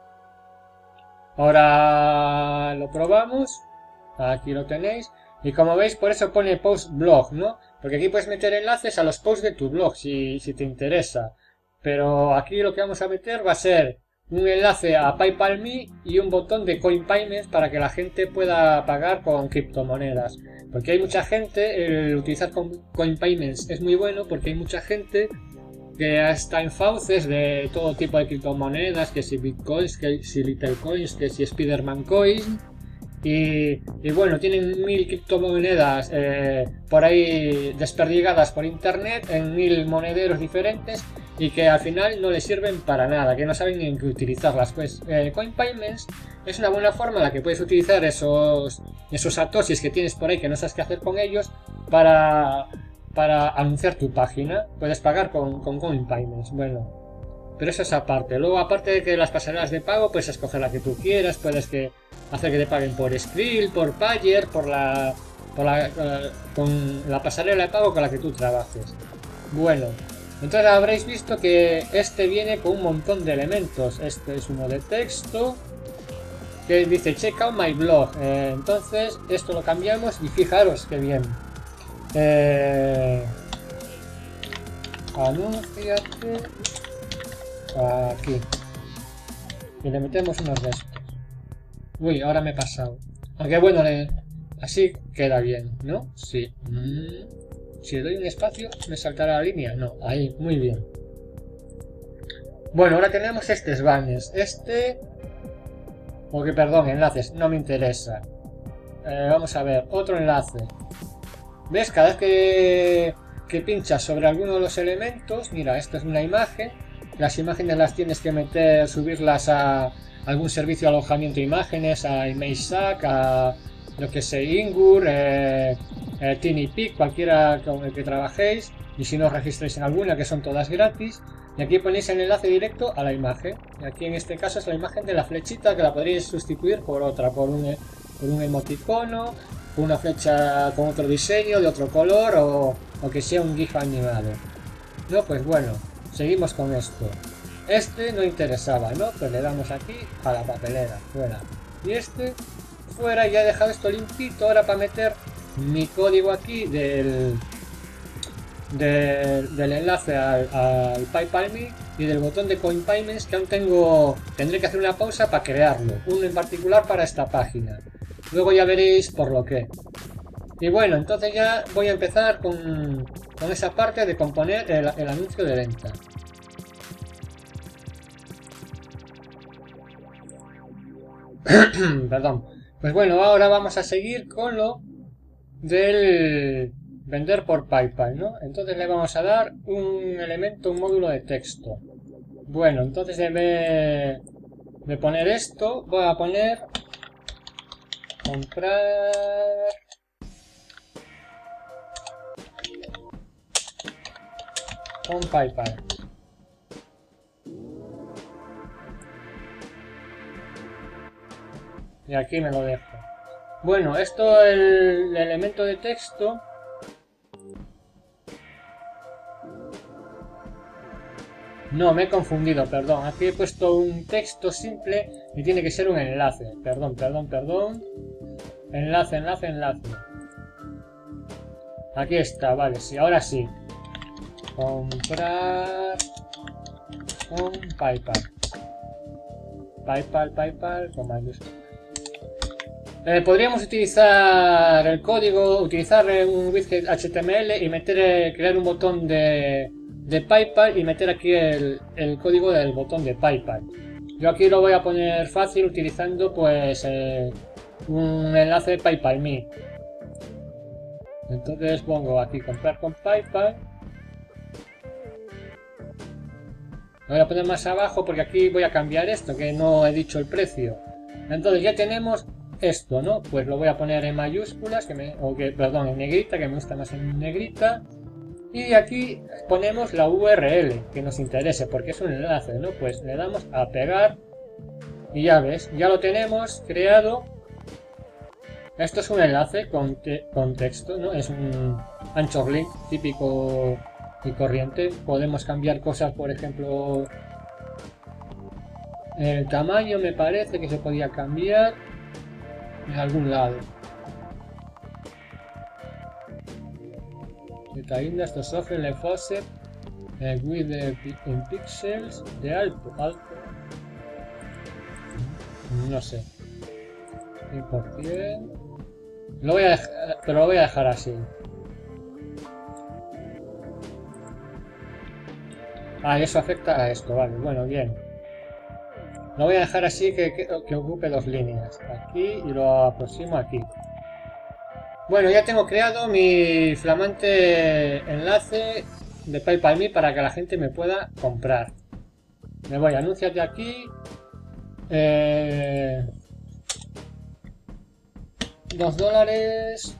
Ahora lo probamos. Aquí lo tenéis. Y como veis, por eso pone post blog, ¿no? Porque aquí puedes meter enlaces a los posts de tu blog si, si te interesa. Pero aquí lo que vamos a meter va a ser un enlace a PayPal.me y un botón de Coin Payments para que la gente pueda pagar con criptomonedas. Porque hay mucha gente, el utilizar Coin Payments es muy bueno porque hay mucha gente que está en fauces de todo tipo de criptomonedas, que si bitcoins, que si litecoins, que si Spiderman coins, y, y bueno, tienen mil criptomonedas eh, por ahí desperdigadas por internet en mil monederos diferentes y que al final no les sirven para nada, que no saben ni en qué utilizarlas. Pues eh, Coin Payments es una buena forma en la que puedes utilizar esos, esos satoshis que tienes por ahí que no sabes qué hacer con ellos para... para anunciar tu página. Puedes pagar con, con Coin Payments. Bueno, pero eso es aparte. Luego, aparte de que las pasarelas de pago, puedes escoger la que tú quieras. Puedes que hacer que te paguen por Skrill, por Payer, por la, por la con la pasarela de pago con la que tú trabajes. Bueno, entonces habréis visto que este viene con un montón de elementos. Este es uno de texto que dice check out my blog. Eh, entonces esto lo cambiamos y fijaros que bien. Eh, anúnciate aquí y le metemos unos de estos. Uy, ahora me he pasado. Aunque bueno, le, así queda bien, ¿no? Sí. Mm, si le doy un espacio, ¿me saltará la línea? No, ahí, muy bien. Bueno, ahora tenemos estos banners. Este... O que, perdón, enlaces, no me interesa. Eh, vamos a ver, otro enlace. ¿Ves? Cada vez que, que pinchas sobre alguno de los elementos, mira, esto es una imagen, las imágenes las tienes que meter, subirlas a algún servicio de alojamiento de imágenes, a ImageSack, a lo que sé, Ingur, eh, eh, TinyPic, cualquiera con el que trabajéis, y si no os registráis en alguna, que son todas gratis, y aquí ponéis el enlace directo a la imagen, y aquí en este caso es la imagen de la flechita que la podréis sustituir por otra, por un, por un emoticono, una flecha con otro diseño, de otro color o, o que sea un GIF animado. No, pues bueno, seguimos con esto. Este no interesaba, ¿no? Pues le damos aquí a la papelera, fuera. Y este, fuera, ya he dejado esto limpito. Ahora para meter mi código aquí del, del, del enlace al, al PayPal.me y del botón de Coin Payments, que aún tengo, tendré que hacer una pausa para crearlo. Uno en particular para esta página. Luego ya veréis por lo que. Y bueno, entonces ya voy a empezar con, con esa parte de componer el, el anuncio de venta. Perdón. Pues bueno, ahora vamos a seguir con lo del vender por PayPal, ¿no? Entonces le vamos a dar un elemento, un módulo de texto. Bueno, entonces en vez de poner esto, voy a poner comprar con PayPal. Y aquí me lo dejo. Bueno, esto, el, el elemento de texto, no, me he confundido, perdón. Aquí he puesto un texto simple y tiene que ser un enlace. Perdón, perdón, perdón. Enlace, enlace, enlace. Aquí está, vale, sí, ahora sí. Comprar con PayPal. PayPal, PayPal, con mayúsculas. Eh, podríamos utilizar el código, utilizar un widget H T M L y meter, eh, crear un botón de, de PayPal y meter aquí el, el código del botón de PayPal. Yo aquí lo voy a poner fácil utilizando pues eh, un enlace de PayPal.me. Entonces pongo aquí comprar con PayPal. Lo voy a poner más abajo porque aquí voy a cambiar esto, que no he dicho el precio. Entonces ya tenemos esto, ¿no? Pues lo voy a poner en mayúsculas, que me, o que, perdón, en negrita, que me gusta más en negrita. Y aquí ponemos la U R L que nos interese, porque es un enlace, ¿no? Pues le damos a pegar y ya ves, ya lo tenemos creado. Esto es un enlace con, te con texto, ¿no? Es un anchor link típico y corriente. Podemos cambiar cosas, por ejemplo, el tamaño me parece que se podía cambiar en algún lado. Detallinda, esto sofre le faucet, el width en píxeles de alto, alto. No sé. cien por cien. Lo voy a dejar, pero lo voy a dejar así. Ah, eso afecta a esto, vale, bueno, bien. Lo voy a dejar así que, que, que ocupe dos líneas. Aquí y lo aproximo aquí. Bueno, ya tengo creado mi flamante enlace de PayPal.me para que la gente me pueda comprar. Me voy a anunciarte aquí. Eh, dos dólares.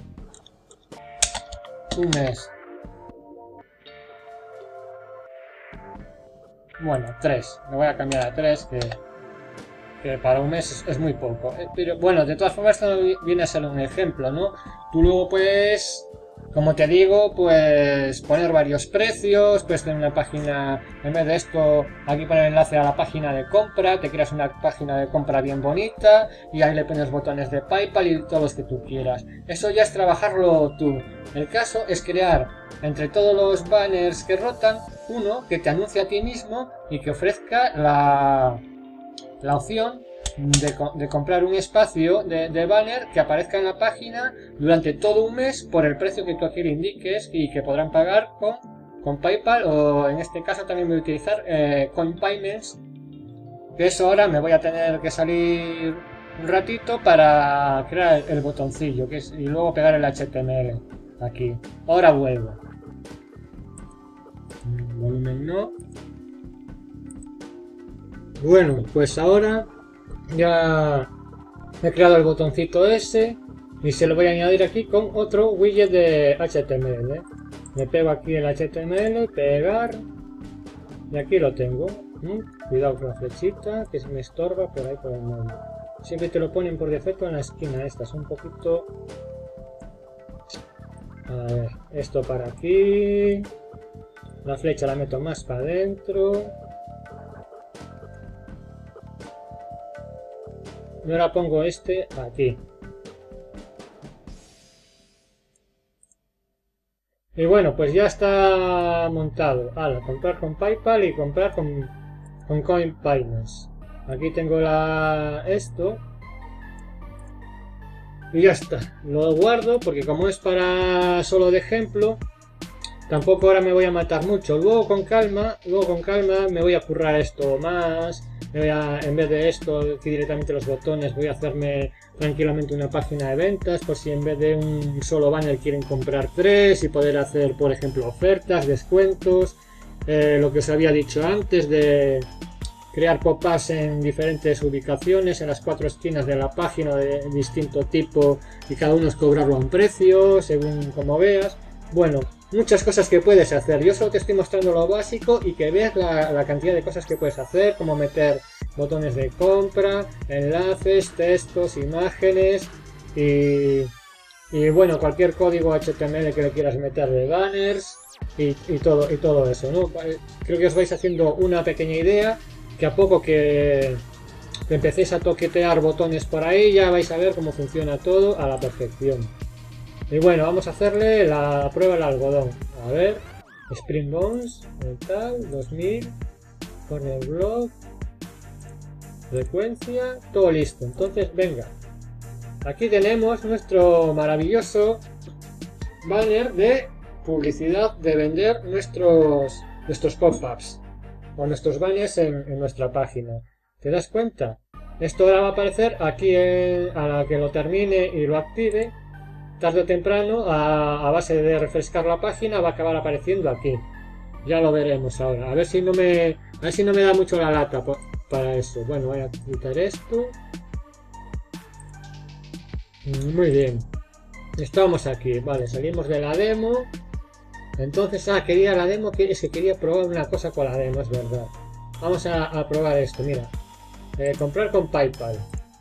Un mes. Bueno, tres. Me voy a cambiar a tres, que, que para un mes es, es muy poco. Pero bueno, de todas formas esto viene a ser un ejemplo, ¿no? Tú luego puedes, como te digo, pues poner varios precios, puedes tener una página, en vez de esto, aquí poner enlace a la página de compra, te creas una página de compra bien bonita y ahí le pones botones de PayPal y todos los que tú quieras. Eso ya es trabajarlo tú. El caso es crear entre todos los banners que rotan uno que te anuncie a ti mismo y que ofrezca la, la opción de, de comprar un espacio de, de banner que aparezca en la página durante todo un mes por el precio que tú aquí le indiques y que podrán pagar con, con PayPal, o en este caso también voy a utilizar eh, CoinPayments, que eso ahora me voy a tener que salir un ratito para crear el botoncillo que es, y luego pegar el H T M L aquí. Ahora vuelvo. Volumen no. Bueno, pues ahora ya he creado el botoncito ese y se lo voy a añadir aquí con otro widget de H T M L. Le pego aquí el H T M L, pegar, y aquí lo tengo. ¿Mm? Cuidado con la flechita que se me estorba por ahí por el medio. Siempre te lo ponen por defecto en la esquina esta, es un poquito... A ver, esto para aquí. La flecha la meto más para adentro. Y ahora pongo este aquí. Y bueno, pues ya está montado. Ahora, comprar con PayPal y comprar con, con CoinPayments. Aquí tengo la esto. y ya está. Lo guardo porque como es para solo de ejemplo, tampoco ahora me voy a matar mucho. Luego con calma, luego con calma me voy a currar esto más. Me voy a, en vez de esto, aquí directamente los botones, voy a hacerme tranquilamente una página de ventas por si en vez de un solo banner quieren comprar tres y poder hacer, por ejemplo, ofertas, descuentos. Eh, lo que os había dicho antes de crear pop-ups en diferentes ubicaciones, en las cuatro esquinas de la página de distinto tipo y cada uno es cobrarlo a un precio, según como veas. Bueno, muchas cosas que puedes hacer. Yo solo te estoy mostrando lo básico y que veas la, la cantidad de cosas que puedes hacer, como meter botones de compra, enlaces, textos, imágenes y, y bueno, cualquier código H T M L que le quieras meter de banners y, y, todo, y todo eso, ¿no? Creo que os vais haciendo una pequeña idea, que a poco que, que empecéis a toquetear botones por ahí ya vais a ver cómo funciona todo a la perfección. Y bueno, vamos a hacerle la prueba al algodón. A ver, Spring Bones, tal, dos mil, corner blog, frecuencia, todo listo. Entonces, venga. Aquí tenemos nuestro maravilloso banner de publicidad de vender nuestros, nuestros pop-ups o nuestros banners en, en nuestra página. ¿Te das cuenta? Esto ahora va a aparecer aquí en, a la que lo termine y lo active. Tarde o temprano, a, a base de refrescar la página, va a acabar apareciendo aquí. Ya lo veremos ahora. A ver si no me, a ver si no me da mucho la lata por, para eso. Bueno, voy a quitar esto. Muy bien. Estamos aquí. Vale, salimos de la demo. Entonces, ah, quería la demo, que es que quería probar una cosa con la demo, es verdad. Vamos a, a probar esto, mira. Eh, comprar con PayPal.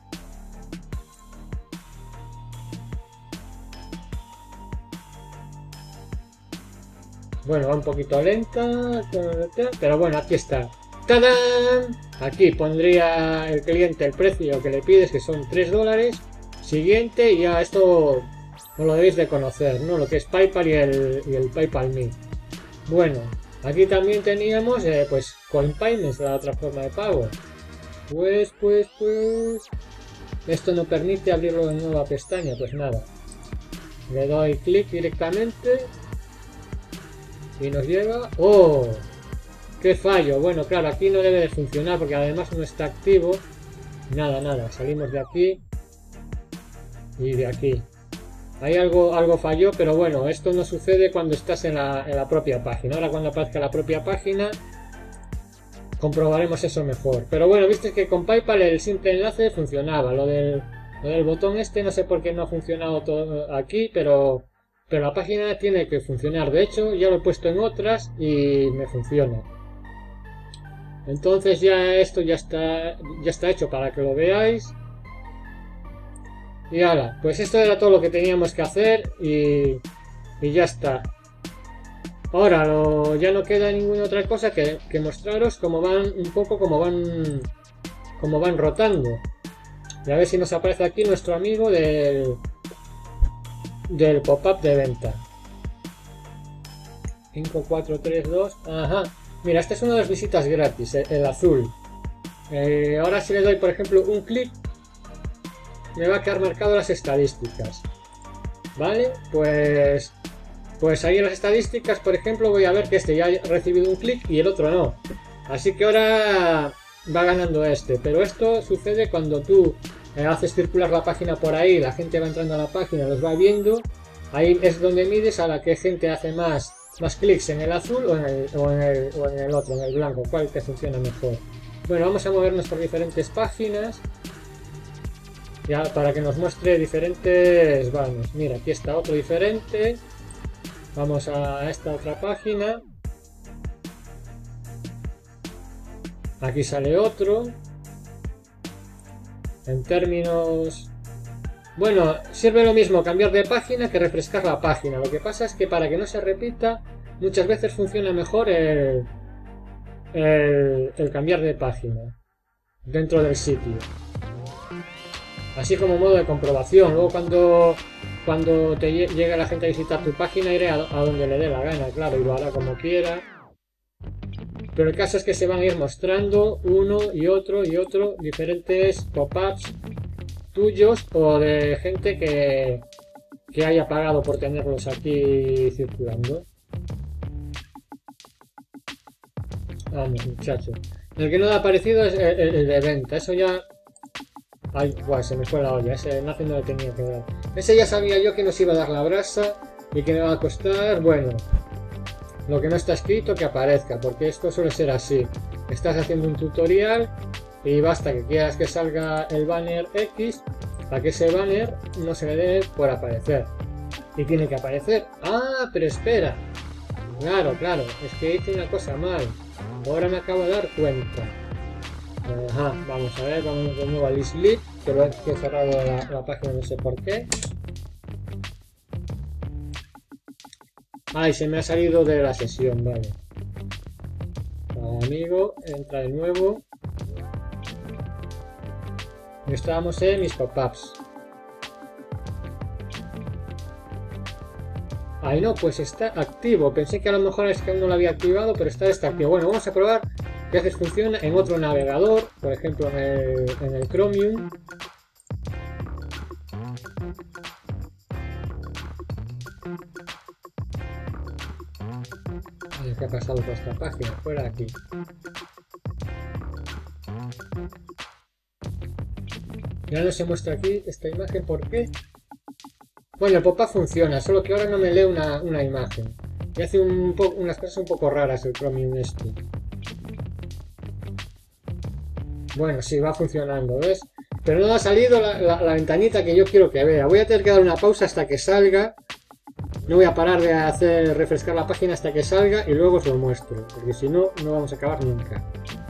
Bueno, va un poquito lenta, pero bueno, aquí está. ¡Tadán! Aquí pondría el cliente el precio que le pides, que son tres dólares. Siguiente, y ya esto no lo debéis de conocer, ¿no? Lo que es PayPal y el, y el PayPal Me. Bueno, aquí también teníamos, eh, pues, CoinPayments, la otra forma de pago. Pues, pues, pues... Esto no permite abrirlo en nueva pestaña, pues nada. Le doy clic directamente. Y nos lleva... ¡Oh! ¡Qué fallo! Bueno, claro, aquí no debe de funcionar porque además no está activo. Nada, nada. Salimos de aquí. Y de aquí. Ahí algo, algo falló, pero bueno, esto no sucede cuando estás en la, en la propia página. Ahora cuando aparezca la propia página comprobaremos eso mejor. Pero bueno, viste que con PayPal el simple enlace funcionaba. Lo del, lo del botón este no sé por qué no ha funcionado todo aquí, pero... Pero la página tiene que funcionar. De hecho, ya lo he puesto en otras y me funciona. Entonces ya esto ya está, ya está hecho para que lo veáis. Y ahora, pues esto era todo lo que teníamos que hacer y, y ya está. Ahora lo, ya no queda ninguna otra cosa que, que mostraros cómo van un poco, cómo van, cómo van rotando. Y a ver si nos aparece aquí nuestro amigo del... del pop-up de venta. cinco, cuatro, tres, dos. Ajá. Mira, esta es una de las visitas gratis, el, el azul. Eh, ahora si le doy, por ejemplo, un clic, me va a quedar marcado las estadísticas. Vale, pues... Pues ahí en las estadísticas, por ejemplo, voy a ver que este ya ha recibido un clic y el otro no. Así que ahora va ganando este. Pero esto sucede cuando tú eh, haces circular la página por ahí, la gente va entrando a la página, los va viendo. Ahí es donde mides a la que gente hace más, más clics en el azul o en el, o, en el, o en el otro, en el blanco, cuál te funciona mejor. Bueno, vamos a movernos por diferentes páginas. Ya para que nos muestre diferentes banners. Mira, aquí está otro diferente. Vamos a esta otra página. Aquí sale otro. En términos... Bueno, sirve lo mismo cambiar de página que refrescar la página. Lo que pasa es que para que no se repita, muchas veces funciona mejor el, el, el cambiar de página dentro del sitio. Así como modo de comprobación. Luego cuando... Cuando te llegue la gente a visitar tu página, iré a, a donde le dé la gana, claro, y lo hará como quiera. Pero el caso es que se van a ir mostrando uno y otro y otro, diferentes pop-ups tuyos o de gente que, que haya pagado por tenerlos aquí circulando. Vamos, muchachos. El que no ha aparecido es el, el- el de venta. Eso ya... Ay, guay, se me fue la olla. Ese enlace no le tenía que dar. Ese ya sabía yo que nos iba a dar la brasa y que me va a costar, bueno, lo que no está escrito que aparezca, porque esto suele ser así. Estás haciendo un tutorial y basta que quieras que salga el banner X para que ese banner no se le dé por aparecer. Y tiene que aparecer. ¡Ah, pero espera! Claro, claro, es que hice una cosa mal. Ahora me acabo de dar cuenta. Ajá, vamos a ver, vamos de nuevo al Sleep, que lo he que he cerrado la, la página, no sé por qué. Ay, se me ha salido de la sesión, vale. Amigo, entra de nuevo. Estábamos en mis pop-ups. Ay, no, pues está activo. Pensé que a lo mejor es que aún no lo había activado, pero está desactivado. Bueno, vamos a probar que haces funciona en otro navegador, por ejemplo en el, en el Chromium. Ay, ¿qué ha pasado con esta página? Fuera aquí. Ya no se muestra aquí esta imagen, ¿por qué? Bueno, el pop-up funciona, solo que ahora no me lee una, una imagen. Y hace un po unas cosas un poco raras el Chromium este. Bueno, sí, va funcionando, ¿ves? Pero no ha salido la, la, la ventanita que yo quiero que vea. Voy a tener que dar una pausa hasta que salga. No voy a parar de hacer refrescar la página hasta que salga y luego os lo muestro. Porque si no, no vamos a acabar nunca.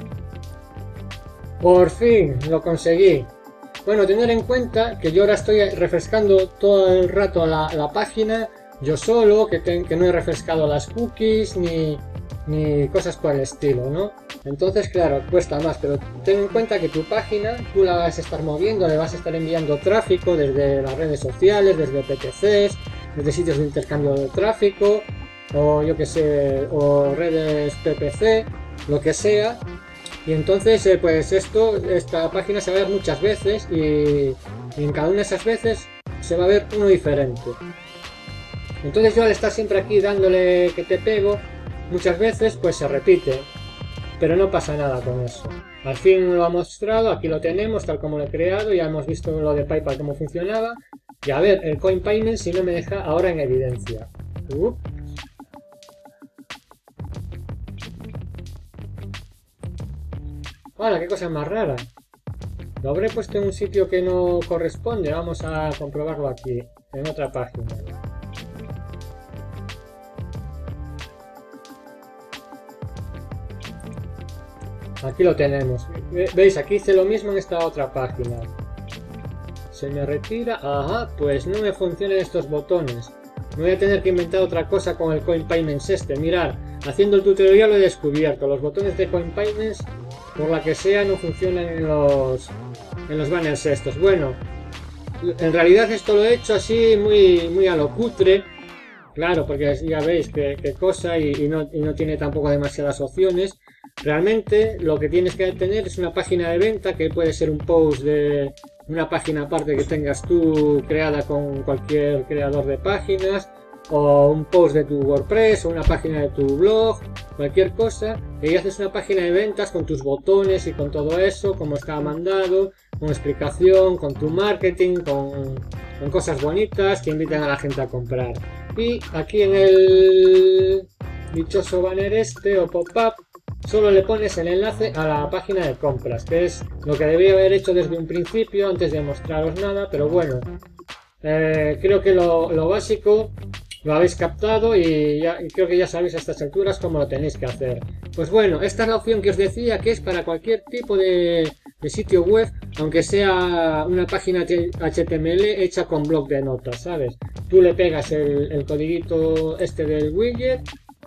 Por fin, lo conseguí. Bueno, tener en cuenta que yo ahora estoy refrescando todo el rato la, la página yo solo, que, ten, que no he refrescado las cookies ni, ni cosas por el estilo, ¿no? Entonces, claro, cuesta más, pero ten en cuenta que tu página tú la vas a estar moviendo, le vas a estar enviando tráfico desde las redes sociales, desde P T Cs, desde sitios de intercambio de tráfico, o yo que sé, o redes P P C, lo que sea. Y entonces, eh, pues esto, esta página se va a ver muchas veces y, y en cada una de esas veces se va a ver uno diferente. Entonces yo al estar siempre aquí dándole que te pego, muchas veces pues se repite. Pero no pasa nada con eso. Al fin lo ha mostrado, aquí lo tenemos tal como lo he creado, ya hemos visto lo de PayPal cómo funcionaba. Y a ver, el Coin Payment si no me deja ahora en evidencia. Uh. ¡Hala, qué cosa más rara! Lo habré puesto en un sitio que no corresponde, vamos a comprobarlo aquí, en otra página. Aquí lo tenemos. ¿Veis? Aquí hice lo mismo en esta otra página. Se me retira. Ajá, pues no me funcionan estos botones. Me voy a tener que inventar otra cosa con el Coin Payments este. Mirad, haciendo el tutorial lo he descubierto. Los botones de Coin Payments, por la que sea, no funcionan en los, en los banners estos. Bueno, en realidad esto lo he hecho así muy, muy a lo cutre. Claro, porque ya veis qué cosa y, y, no, y no tiene tampoco demasiadas opciones. Realmente lo que tienes que tener es una página de venta que puede ser un post de una página aparte que tengas tú creada con cualquier creador de páginas, o un post de tu WordPress o una página de tu blog, cualquier cosa, y haces una página de ventas con tus botones y con todo eso, como está mandado, con explicación, con tu marketing, con, con cosas bonitas que invitan a la gente a comprar. Y aquí en el dichoso banner este o pop-up solo le pones el enlace a la página de compras, que es lo que debía haber hecho desde un principio antes de mostraros nada, pero bueno, eh, creo que lo, lo básico lo habéis captado y, ya, y creo que ya sabéis a estas alturas cómo lo tenéis que hacer. Pues bueno, esta es la opción que os decía, que es para cualquier tipo de, de sitio web, aunque sea una página H T M L hecha con bloc de notas, ¿sabes? Tú le pegas el, el codiguito este del widget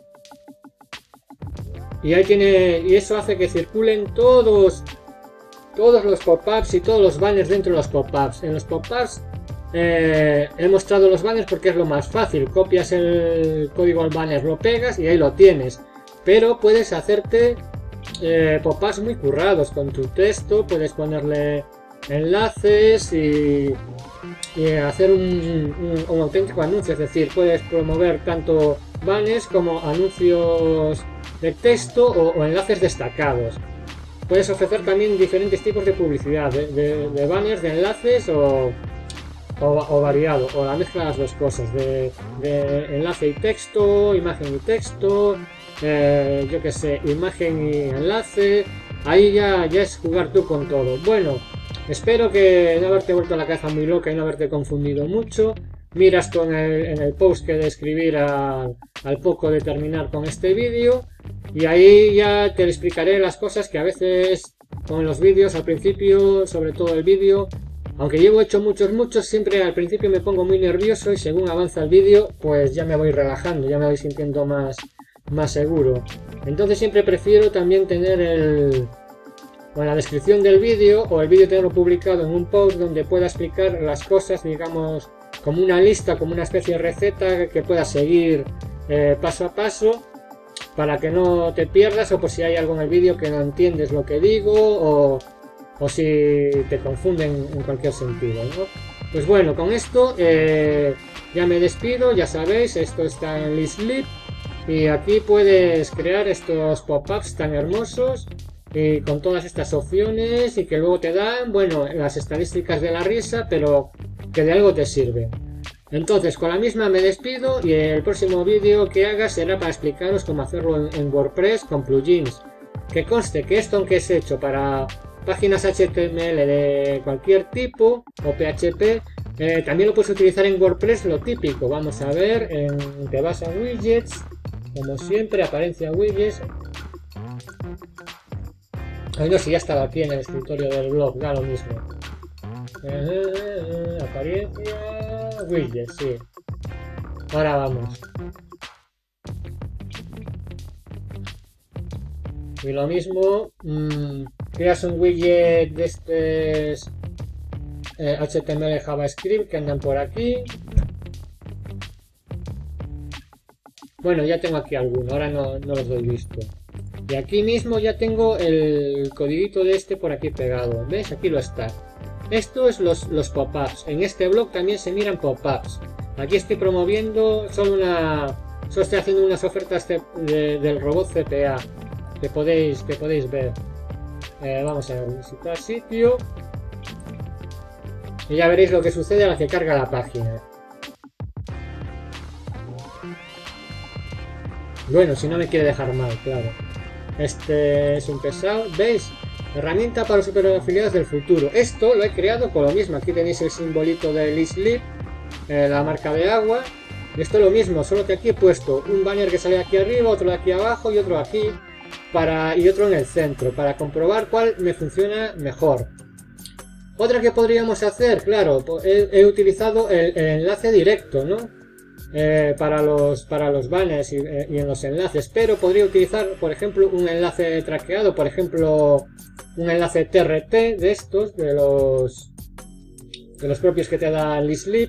y ahí tiene, y eso hace que circulen todos todos los pop-ups y todos los banners dentro de los pop-ups. En los pop-ups eh, he mostrado los banners porque es lo más fácil. Copias el código al banner, lo pegas y ahí lo tienes. Pero puedes hacerte eh, pop-ups muy currados con tu texto. Puedes ponerle enlaces y, y hacer un, un, un auténtico anuncio, es decir, puedes promover tanto banners como anuncios de texto o, o enlaces destacados. Puedes ofrecer también diferentes tipos de publicidad, de, de, de banners, de enlaces o, o, o variado, o la mezcla de las dos cosas, de, de enlace y texto, imagen y texto, eh, yo que sé, imagen y enlace. Ahí ya, ya es jugar tú con todo. Bueno, espero que no haberte vuelto la cabeza muy loca y no haberte confundido mucho. Miras tú en el, en el post que de escribir al, al poco de terminar con este vídeo. Y ahí ya te explicaré las cosas que a veces con los vídeos al principio, sobre todo el vídeo, aunque llevo hecho muchos muchos, siempre al principio me pongo muy nervioso y según avanza el vídeo pues ya me voy relajando, ya me voy sintiendo más, más seguro. Entonces siempre prefiero también tener el, o en la descripción del vídeo o el vídeo tenerlo publicado en un post donde pueda explicar las cosas, digamos, como una lista, como una especie de receta que puedas seguir eh, paso a paso, para que no te pierdas, o por si hay algo en el vídeo que no entiendes lo que digo, o, o si te confunden en cualquier sentido, ¿no? Pues bueno, con esto eh, ya me despido. Ya sabéis, esto está en ListLib y aquí puedes crear estos pop-ups tan hermosos y con todas estas opciones y que luego te dan, bueno, las estadísticas de la risa, pero que de algo te sirve. Entonces, con la misma me despido y el próximo vídeo que haga será para explicaros cómo hacerlo en, en WordPress con plugins. Que conste que esto, aunque es hecho para páginas H T M L de cualquier tipo o P H P, eh, también lo puedes utilizar en WordPress, lo típico. Vamos a ver, en, te vas a widgets, como siempre, apariencia widgets. Ay, no, si ya estaba aquí en el escritorio del blog, da lo mismo. Eh, apariencia widgets, sí. Ahora vamos. Y lo mismo, mmm, creas un widget de estos eh, H T M L JavaScript que andan por aquí. Bueno, ya tengo aquí alguno, ahora no, no los doy visto. Y aquí mismo ya tengo el codiguito de este por aquí pegado. ¿Ves? Aquí lo está. Esto es los, los pop-ups. En este blog también se miran pop-ups. Aquí estoy promoviendo solo una... Solo estoy haciendo unas ofertas de, de, del robot C P A. Que podéis, que podéis ver. Eh, vamos a ver, visitar sitio. Y ya veréis lo que sucede a la que carga la página. Bueno, si no me quiere dejar mal, claro. Este es un pesado. ¿Veis? Herramienta para los superafiliados del futuro. Esto lo he creado con lo mismo. Aquí tenéis el simbolito de ListLib, eh, la marca de agua. Y esto es lo mismo, solo que aquí he puesto un banner que sale aquí arriba, otro de aquí abajo y otro aquí. Para, y otro en el centro, para comprobar cuál me funciona mejor. Otra que podríamos hacer, claro, he, he utilizado el, el enlace directo, ¿no? Eh, para, los, para los banners y, eh, y en los enlaces, pero podría utilizar, por ejemplo, un enlace traqueado, por ejemplo, un enlace T R T de estos, de los, de los propios que te da ListLib.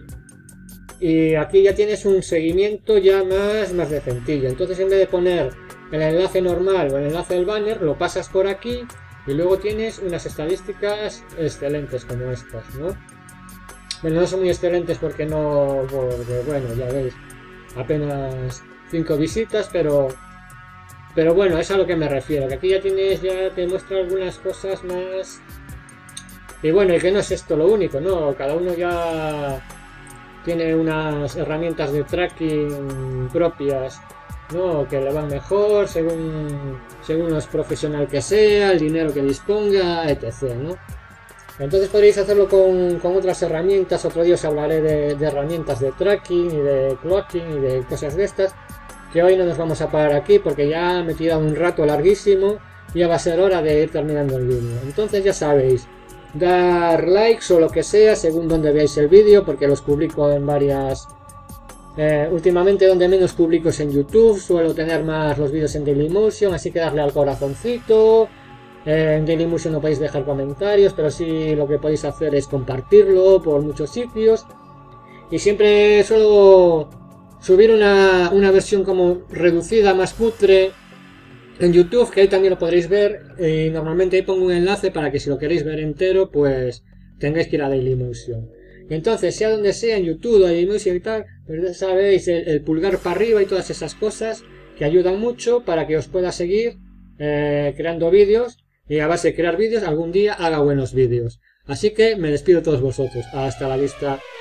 Y aquí ya tienes un seguimiento ya más, más decentillo. Entonces, en vez de poner el enlace normal o el enlace del banner, lo pasas por aquí y luego tienes unas estadísticas excelentes como estas, ¿no? Bueno, no son muy excelentes porque no... Porque, bueno, ya veis, apenas cinco visitas, pero... Pero bueno, es a lo que me refiero, que aquí ya tienes, ya te muestra algunas cosas más... Y bueno, y que no es esto lo único, ¿no? Cada uno ya tiene unas herramientas de tracking propias, ¿no? Que le van mejor según según los profesional que sea, el dinero que disponga, etcétera, ¿no? Entonces podréis hacerlo con, con otras herramientas. Otro día os hablaré de, de herramientas de tracking y de cloaking y de cosas de estas, que hoy no nos vamos a parar aquí porque ya me he tirado un rato larguísimo y ya va a ser hora de ir terminando el vídeo. Entonces ya sabéis, dar likes o lo que sea según donde veáis el vídeo, porque los publico en varias... Eh, últimamente donde menos publico es en YouTube, suelo tener más los vídeos en Dailymotion, así que darle al corazoncito. Eh, en Dailymotion no podéis dejar comentarios, pero sí lo que podéis hacer es compartirlo por muchos sitios. Y siempre suelo subir una, una versión como reducida, más cutre, en YouTube, que ahí también lo podréis ver. Y normalmente ahí pongo un enlace para que si lo queréis ver entero, pues tengáis que ir a Dailymotion. Y entonces, sea donde sea, en YouTube, Dailymotion y tal, pues ya sabéis, el, el pulgar para arriba y todas esas cosas que ayudan mucho para que os pueda seguir eh, creando vídeos, y a base de crear vídeos algún día haga buenos vídeos. Así que me despido de todos vosotros. Hasta la vista.